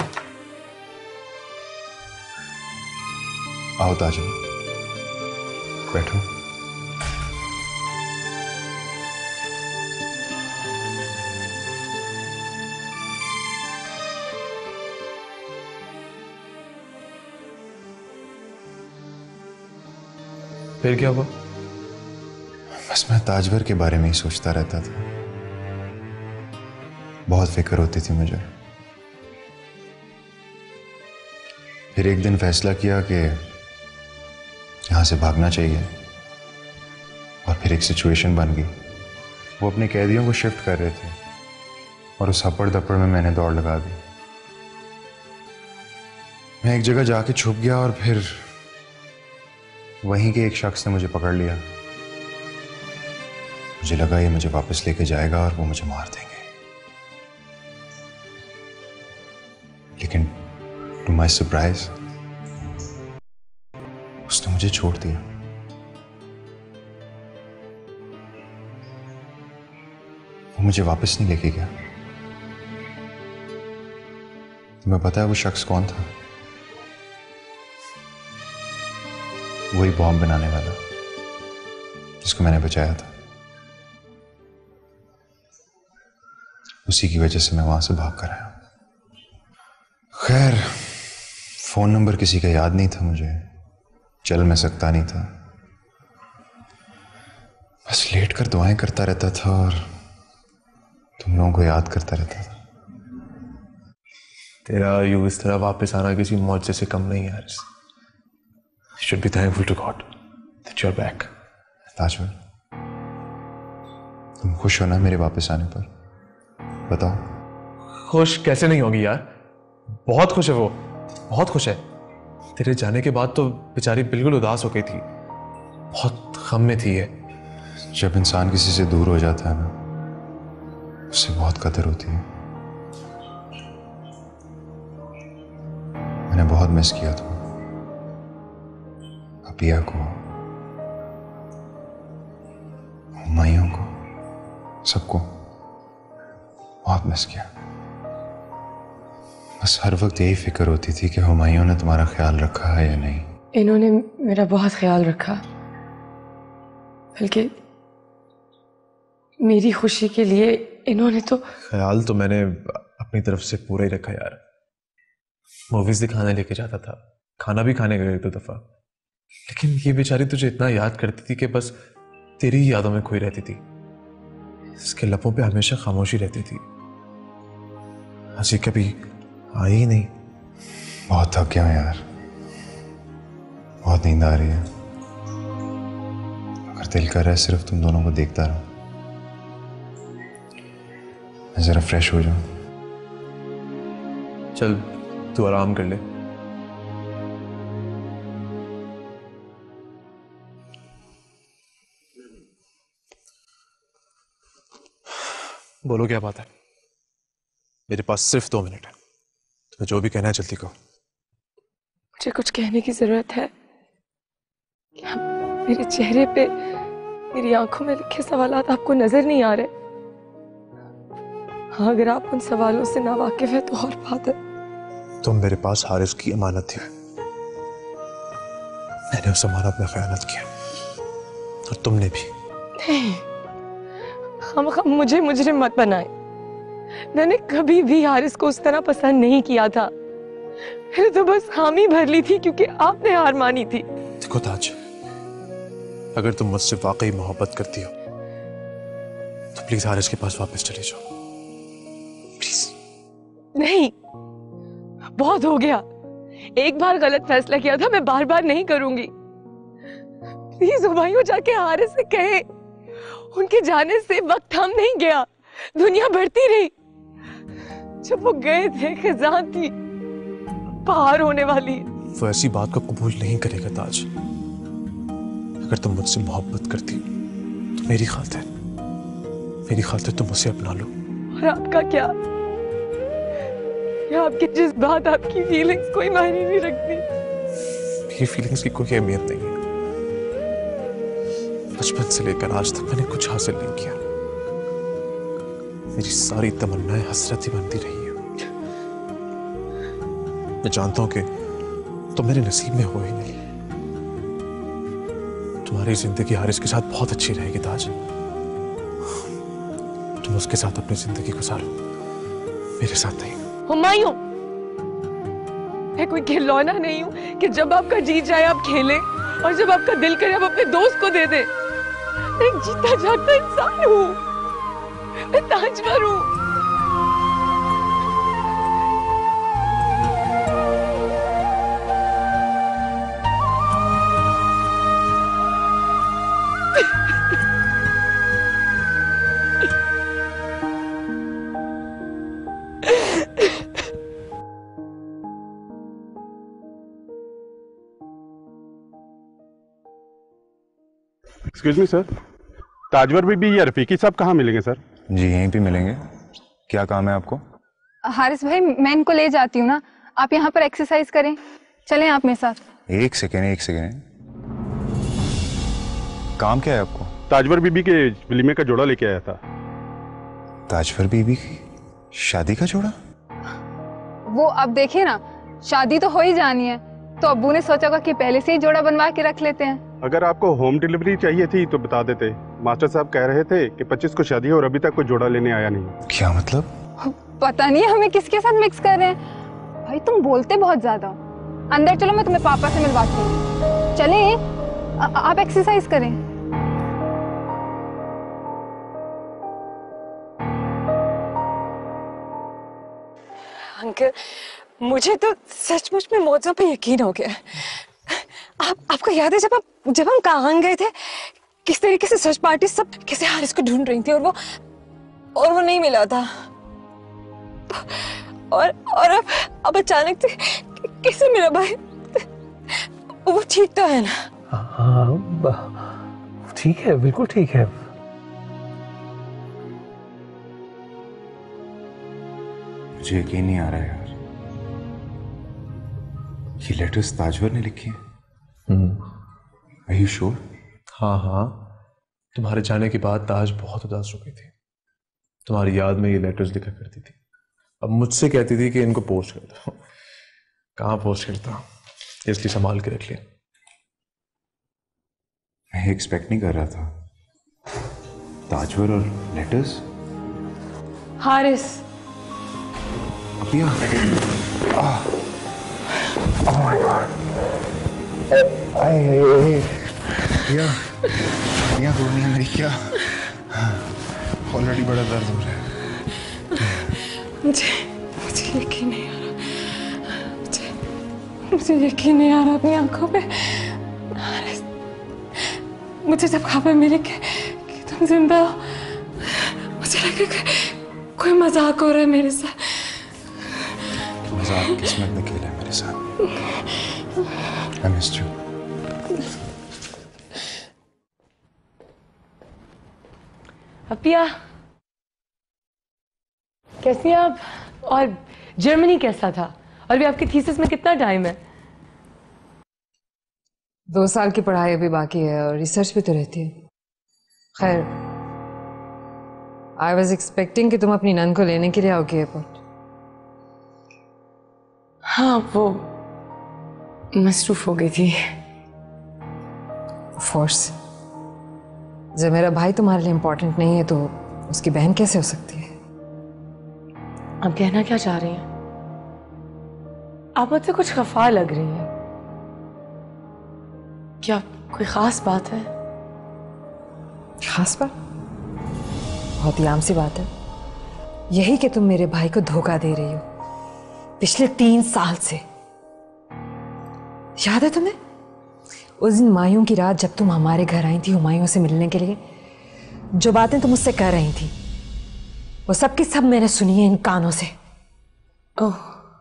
[SPEAKER 3] आओ ताजो, बैठो।
[SPEAKER 6] फिर क्या हुआ?
[SPEAKER 3] बस मैं ताजवर के बारे में ही सोचता रहता था। बहुत फिक्र होती थी मुझे। फिर एक दिन फैसला किया कि यहां से भागना चाहिए, और फिर एक सिचुएशन बन गई। वो अपने कैदियों को शिफ्ट कर रहे थे और उस हपड़ दपड़ में मैंने दौड़ लगा दी। मैं एक जगह जाके छुप गया और फिर वहीं के एक शख्स ने मुझे पकड़ लिया। मुझे लगा ये मुझे वापस लेके जाएगा और वो मुझे मार देंगे, लेकिन टू माय सरप्राइज उसने मुझे छोड़ दिया। वो मुझे वापस नहीं लेके गया। तुम्हें पता है वो शख्स कौन था? वही बॉम्ब बनाने वाला जिसको मैंने बचाया था। उसी की वजह से मैं वहां से भाग कर आया। खैर, फोन नंबर किसी का याद नहीं था मुझे, चल मैं सकता नहीं था। बस लेट कर दुआएं करता रहता था और तुम लोगों को याद करता रहता था।
[SPEAKER 6] तेरा यूं इस तरह वापस आना किसी मौजज़े से कम नहीं है Haris. You should be thankful to God that you're back.
[SPEAKER 3] ताजवर, तुम खुश हो ना मेरे वापस आने पर? बताओ।
[SPEAKER 6] खुश कैसे नहीं होगी यार, बहुत खुश है वो, बहुत खुश है। तेरे जाने के बाद तो बेचारी बिल्कुल उदास हो गई थी, बहुत गम में थी ये।
[SPEAKER 3] जब इंसान किसी से दूर हो जाता है ना, उससे बहुत कदर होती है। मैंने बहुत मिस किया तुम्हें, अपिया को, हुमायूं को, सबको बहुत मिस किया। बस हर वक्त यही फिक्र होती थी कि हुमायूं ने तुम्हारा ख्याल रखा है या नहीं।
[SPEAKER 2] इन्होंने मेरा बहुत ख्याल रखा, बल्कि मेरी खुशी के लिए इन्होंने तो
[SPEAKER 6] ख्याल तो मैंने अपनी तरफ से पूरा ही रखा यार। मूवीज दिखाने लेके जाता था, खाना भी खाने गए एक दो दफा, लेकिन ये बेचारी तुझे इतना याद करती थी कि बस तेरी ही यादों में खोई रहती थी। इसके लबों पे हमेशा खामोशी रहती थी, हंसी कभी आई ही नहीं।
[SPEAKER 3] बहुत थक गया यार, बहुत नींद आ रही है। अगर दिल कर रहा है सिर्फ तुम दोनों को देखता रहो, मैं जरा फ्रेश हो जाऊं।
[SPEAKER 6] चल तू आराम कर ले। बोलो क्या बात है? मेरे पास सिर्फ दो मिनट है, तुम्हें जो भी कहना है जल्दी कहो।
[SPEAKER 2] मुझे कुछ कहने की जरूरत है। क्या मेरे चेहरे पे, मेरी आंखों में लिखे सवालात आपको नजर नहीं आ रहे? हाँ, अगर आप उन सवालों से ना वाकिफ है तो और बात है।
[SPEAKER 6] तुम मेरे पास हारिस की अमानत थी, मैंने उस अमानत में खयानत किया, और तुमने भी।
[SPEAKER 2] नहीं, हम मुझे मुजरिम मत बनाए। मैंने कभी भी हारिस को उस तरह पसंद नहीं किया था। मैंने तो बस हामी भर ली थी क्योंकि आपने हार मानी थी।
[SPEAKER 6] देखो ताज, अगर तुम मुझसे वाकई मोहब्बत करती हो तो प्लीज हारिस के पास वापस चले जाओ, प्लीज।
[SPEAKER 2] नहीं, बहुत हो गया। एक बार गलत फैसला किया था, मैं बार बार नहीं करूंगी। प्लीज हुमायूं जाके हारिस से कहे, उनके जाने से वक्त थम नहीं गया, दुनिया बढ़ती रही। जब वो गए थे खिजां थी बाहर होने वाली।
[SPEAKER 6] वो ऐसी बात को कबूल नहीं करेगा ताज। अगर तुम मुझसे मोहब्बत करती तो मेरी खातिर मेरी खातिर तुम उसे अपना लो।
[SPEAKER 2] और आपका क्या? या आपकी जज्बात, आपकी फीलिंग्स कोई मायने नहीं रखती?
[SPEAKER 6] मेरी फीलिंग्स की कोई अहमियत नहीं है। बचपन से लेकर आज तक मैंने कुछ हासिल नहीं किया। मेरी सारी तमन्नाएं हसरत ही बनती रही है। मैं जानता हूं कि तुम मेरे नसीब में हो ही नहीं। तुम्हारी जिंदगी हारिस के साथ बहुत अच्छी रहेगी ताज। तुम उसके साथ अपनी जिंदगी गुजारो, मेरे साथ नहीं।
[SPEAKER 2] हुमायूं, मैं कोई खिलौना नहीं हूं कि जब आपका जी जाए आप खेलें और जब आपका दिल करे आप अपने दोस्त को दे दे। मैं एक जीता जागता इंसान हूं, मैं ताजवर हूं।
[SPEAKER 9] एक्सक्यूज मी सर, ताजवर बीबी या रफीकी साहब कहाँ मिलेंगे सर?
[SPEAKER 3] जी यहीं पे मिलेंगे। क्या काम है आपको?
[SPEAKER 1] हारिस भाई मैं इनको ले जाती हूँ ना, आप यहाँ पर एक्सरसाइज करें। चलें आप मेरे साथ।
[SPEAKER 3] एक सेकेंड एक सेकेंड, काम क्या है आपको?
[SPEAKER 9] ताजवर बीबी के वलीमे का जोड़ा लेके आया था।
[SPEAKER 3] ताजवर बीबी की शादी का जोड़ा?
[SPEAKER 1] वो अब देखिए ना, शादी तो हो ही जानी है, तो अब्बू ने सोचा कि पहले से ही जोड़ा बनवा के रख लेते हैं।
[SPEAKER 9] अगर आपको होम डिलीवरी चाहिए थी तो बता देते। मास्टर साहब कह रहे थे कि पच्चीस को शादी है और अभी तक कोई जोड़ा लेने आया नहीं।
[SPEAKER 3] क्या मतलब?
[SPEAKER 1] पता नहीं हमें किसके साथ मिक्स कर रहे हैं। भाई तुम बोलते बहुत ज्यादा। अंदर चलो, मैं तुम्हें पापा से मिलवाती हूँ। चले, आप एक्सरसाइज करें।
[SPEAKER 2] अंकल, मुझे तो सचमुच में मौजों पे यकीन हो गया। आप आपको याद है जब आप जब हम कहाँ गए थे, किस तरीके से सर्च पार्टी सब कैसे हारिस को ढूंढ रही थी और वो और वो नहीं मिला था। और और अब अब अचानक से कैसे मिला भाई? वो ठीक तो है ना?
[SPEAKER 7] हाँ ठीक है, बिल्कुल ठीक है।
[SPEAKER 3] मुझे यकीन नहीं आ रहा है यार, ये लेटर्स ताजवर ने लिखी है। Are you sure?
[SPEAKER 6] हाँ हाँ, तुम्हारे जाने के बाद ताज बहुत उदास हो गई थी। तुम्हारी याद में ये लेटर्स लिखा करती थी। अब मुझसे कहती थी कि इनको पोस्ट कर दो। कहाँ पोस्ट करता, इसलिए संभाल के रख लिया।
[SPEAKER 3] मैं एक्सपेक्ट नहीं कर रहा था। ताजवर और लेटर्स।
[SPEAKER 2] हारिस,
[SPEAKER 3] अपिया, आह, oh my God, अपिया, अपिया तो नहीं है मेरी क्या? ऑलरेडी बड़ा दर्द हो रहा है।
[SPEAKER 2] मुझे मुझे यकीन नहीं आ रहा। मुझे मुझे यकीन नहीं आ रहा अपनी आंखों पे। हारिस, मुझे जब खबर मिली कि, कि तुम जिंदा हो, मुझे लगा कि कोई मजाक हो रहा है मेरे साथ।
[SPEAKER 3] मजाक किस्मत ने खेला है मेरे साथ। I missed you.
[SPEAKER 2] अपिया, कैसी हैं आप? और जर्मनी कैसा था? और भी आपकी थीसिस में कितना टाइम है?
[SPEAKER 5] दो साल की पढ़ाई अभी बाकी है और रिसर्च भी तो रहती है। खैर, आई वॉज एक्सपेक्टिंग कि तुम अपनी नन को लेने के लिए आओगे एयरपोर्ट।
[SPEAKER 2] हाँ, वो मसरूफ हो गई थी।
[SPEAKER 5] फोर्स, जब मेरा भाई तुम्हारे लिए इम्पोर्टेंट नहीं है तो उसकी बहन कैसे हो सकती है?
[SPEAKER 2] आप कहना क्या चाह रही हैं? आप मुझसे कुछ खफा लग रही हैं। क्या कोई खास बात है?
[SPEAKER 5] खास बात? बहुत ही आम सी बात है, यही कि तुम मेरे भाई को धोखा दे रही हो पिछले तीन साल से। याद है तुम्हें उस दिन मायूं की रात जब तुम हमारे घर आई थी हुमायूं से मिलने के लिए, जो बातें तुम मुझसे कर रही थी वो सब की सब मैंने सुनी है इन कानों से।
[SPEAKER 2] ओह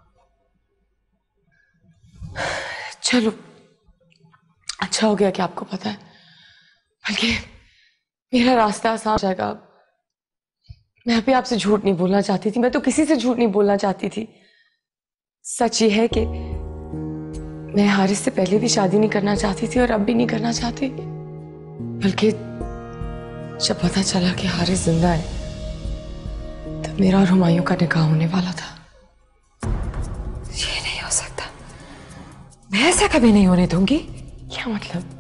[SPEAKER 2] चलो, अच्छा हो गया कि आपको पता है, बल्कि मेरा रास्ता आसान हो जाएगा। मैं अभी आपसे झूठ नहीं बोलना चाहती थी, मैं तो किसी से झूठ नहीं बोलना चाहती थी। सच ये है कि मैं हारिस से पहले भी शादी नहीं करना चाहती थी और अब भी नहीं करना चाहती, बल्कि जब पता चला कि हारिस जिंदा है तब मेरा और हुमायूं का निकाह होने वाला था।
[SPEAKER 5] ये नहीं हो सकता, मैं ऐसा कभी नहीं होने दूंगी।
[SPEAKER 2] क्या मतलब?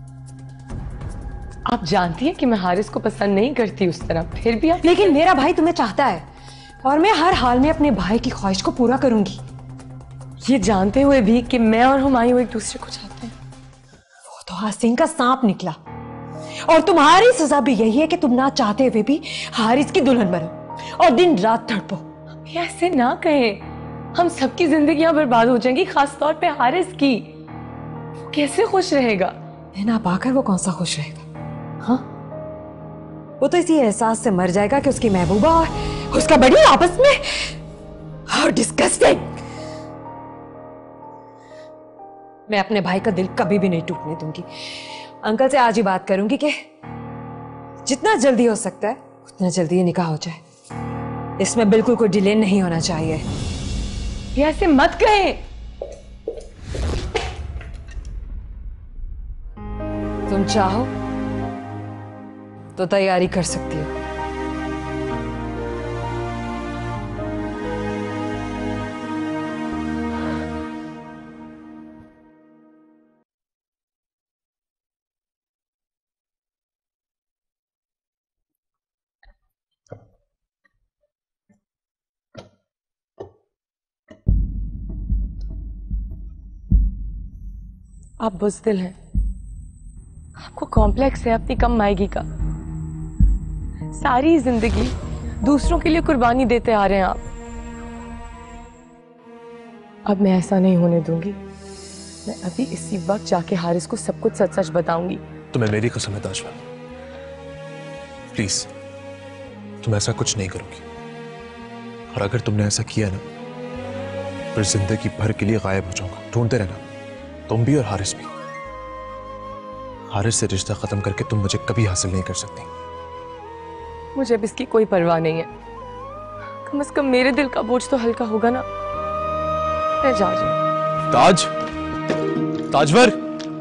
[SPEAKER 2] आप जानती हैं कि मैं हारिस को पसंद नहीं करती उस तरह, फिर भी आप।
[SPEAKER 5] लेकिन मेरा भाई तुम्हें चाहता है और मैं हर हाल में अपने भाई की ख्वाहिश को पूरा करूंगी,
[SPEAKER 2] ये जानते हुए भी कि मैं और हुमायूं एक दूसरे को चाहते हैं।
[SPEAKER 5] वो तो हसीन का सांप निकला और तुम्हारी सजा भी यही है कि तुम ना चाहते हुए भी हारिस की दुल्हन बनो और दिन रात तड़पो।
[SPEAKER 2] ऐसे ना कहें, हम सबकी जिंदगियां बर्बाद हो जाएंगी, खास तौर पे हारिस की। वो कैसे खुश रहेगा?
[SPEAKER 5] मैं ना पाकर वो कौन सा खुश रहेगा? हाँ, वो तो इसी एहसास से मर जाएगा कि उसकी महबूबा और उसका बड़ी आपस में। How disgusting! मैं अपने भाई का दिल कभी भी नहीं टूटने दूंगी। अंकल से आज ही बात करूंगी कि जितना जल्दी हो सकता है उतना जल्दी ये निकाह हो जाए। इसमें बिल्कुल कोई डिले नहीं होना चाहिए।
[SPEAKER 2] ये ऐसे मत कहें।
[SPEAKER 5] तुम चाहो तो तैयारी कर सकती हो।
[SPEAKER 2] आप बुज़दिल हैं, आपको कॉम्प्लेक्स है अपनी कम मायगी का। सारी जिंदगी दूसरों के लिए कुर्बानी देते आ रहे हैं आप। अब मैं ऐसा नहीं होने दूंगी। मैं अभी इसी वक्त जाके हारिस को सब कुछ सच सच बताऊंगी।
[SPEAKER 6] तुम्हें मेरी कसम है ताजवा, प्लीज तुम ऐसा कुछ नहीं करोगी, और अगर तुमने ऐसा किया ना फिर जिंदगी भर के लिए गायब हो जाऊंगा। ढूंढते रहना, तुम भी और हारिस भी। हारिस से रिश्ता खत्म करके तुम मुझे कभी हासिल नहीं कर सकती।
[SPEAKER 2] मुझे अब इसकी कोई परवाह नहीं है। कम से कम मेरे दिल का बोझ तो हल्का होगा ना। मैं जा रही हूं।
[SPEAKER 6] ताज, ताजवर,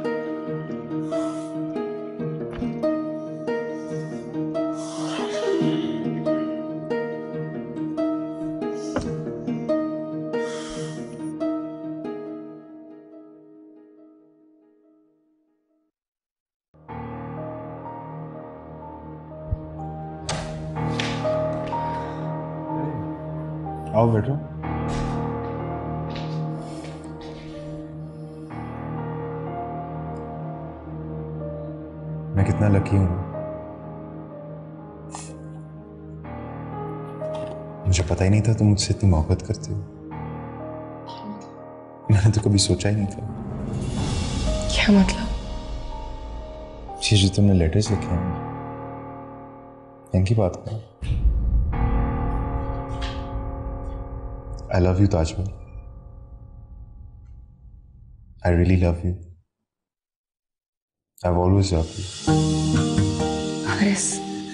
[SPEAKER 3] आओ बैठो। मैं कितना लकी हूं। मुझे पता ही नहीं था तुम मुझसे इतनी मोहब्बत करती हो। मैंने तो कभी सोचा ही नहीं था।
[SPEAKER 2] क्या मतलब?
[SPEAKER 3] ये जो तुमने लेटर्स लिखे हैं इनकी बात करो। I love you, Tajwal. I really love you. I've always loved you.
[SPEAKER 2] Haris,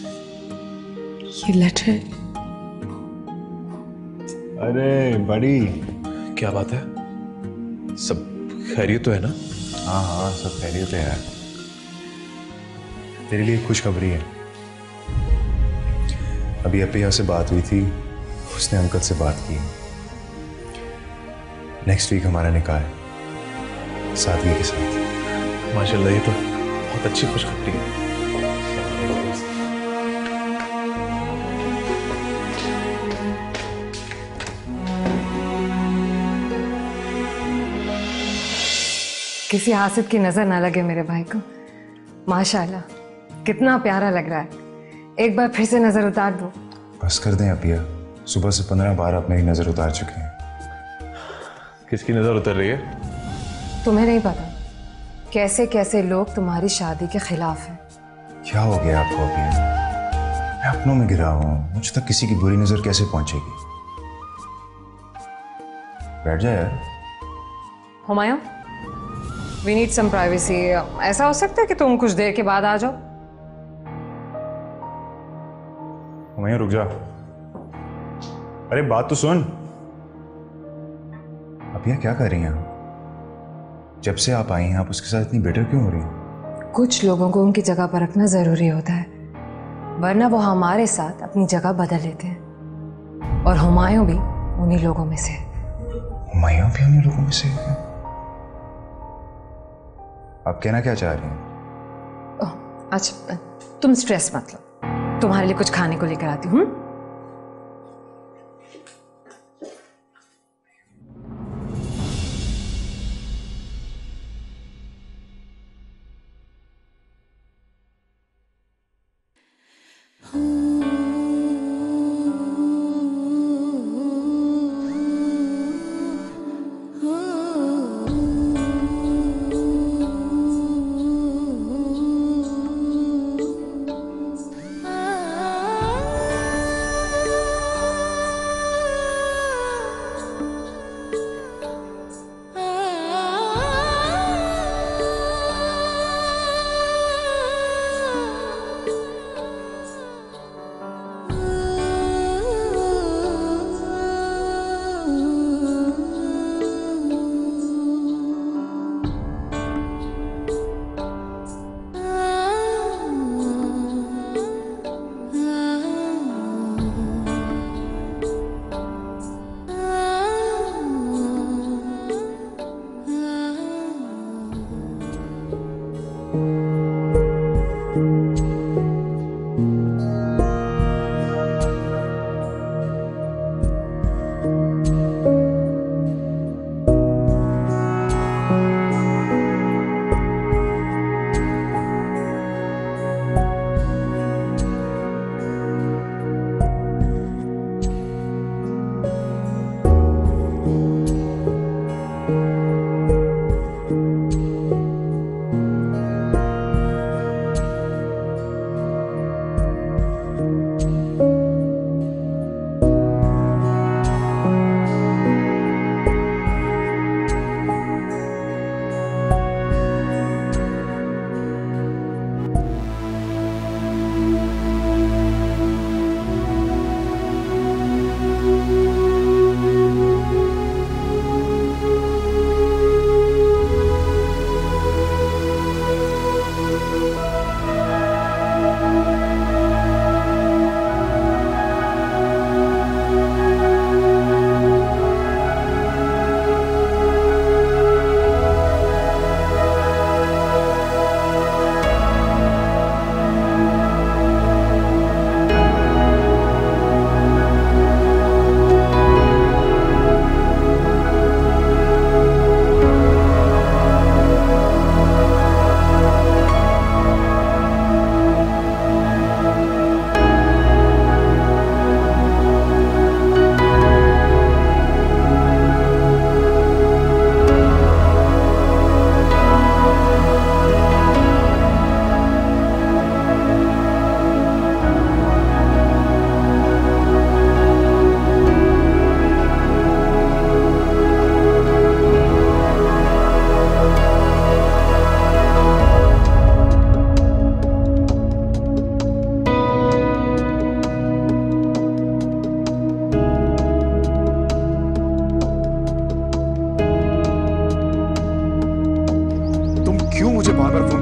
[SPEAKER 2] ये लेटर।
[SPEAKER 3] अरे बड़ी,
[SPEAKER 6] क्या बात है? सब खैरियत तो है ना?
[SPEAKER 3] हाँ हाँ सब खैरियत है यार। तेरे लिए खुशखबरी है। अभी अपिया से बात हुई थी, उसने अंकल से बात की। नेक्स्ट वीक हमारा निकाह है सादगी के साथ।
[SPEAKER 6] माशाल्लाह, ये तो बहुत अच्छी खुशखबरी है।
[SPEAKER 5] किसी हासिद की नजर ना लगे मेरे भाई को। माशाल्लाह, कितना प्यारा लग रहा है। एक बार फिर से नजर उतार दो।
[SPEAKER 3] बस कर दें अपिया, सुबह से पंद्रह बार आप मेरी नजर उतार चुके हैं।
[SPEAKER 6] किसकी नजर उतर रही है?
[SPEAKER 5] तुम्हें नहीं पता? कैसे कैसे लोग तुम्हारी शादी के खिलाफ हैं।
[SPEAKER 3] क्या हो गया आपको अभी? मैं अपनों में गिरा हूं, मुझ तक किसी की बुरी नजर कैसे पहुंचेगी? बैठ जा यार।
[SPEAKER 5] Humayun, we need some privacy. ऐसा हो सकता है कि तुम कुछ देर के बाद आ जाओ?
[SPEAKER 3] हुमायूं रुक जा। अरे बात तो सुन। अब यह क्या कर रही हैं आप? जब से आप आई हैं आप उसके साथ इतनी बेटर क्यों हो रही हैं?
[SPEAKER 5] कुछ लोगों को उनकी जगह पर रखना जरूरी होता है, वरना वो हमारे साथ अपनी जगह बदल लेते हैं। और हुमायूं भी उन्हीं लोगों में से।
[SPEAKER 3] हुमायूं भी उन्हीं लोगों में से है? आप कहना क्या चाह रही हैं?
[SPEAKER 5] अच्छा तुम स्ट्रेस मत लो, तुम्हारे लिए कुछ खाने को लेकर आती हूँ।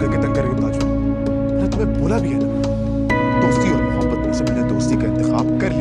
[SPEAKER 10] बोला भी है ना, दोस्ती और मोहब्बत में से मैंने दोस्ती का इंतखाब कर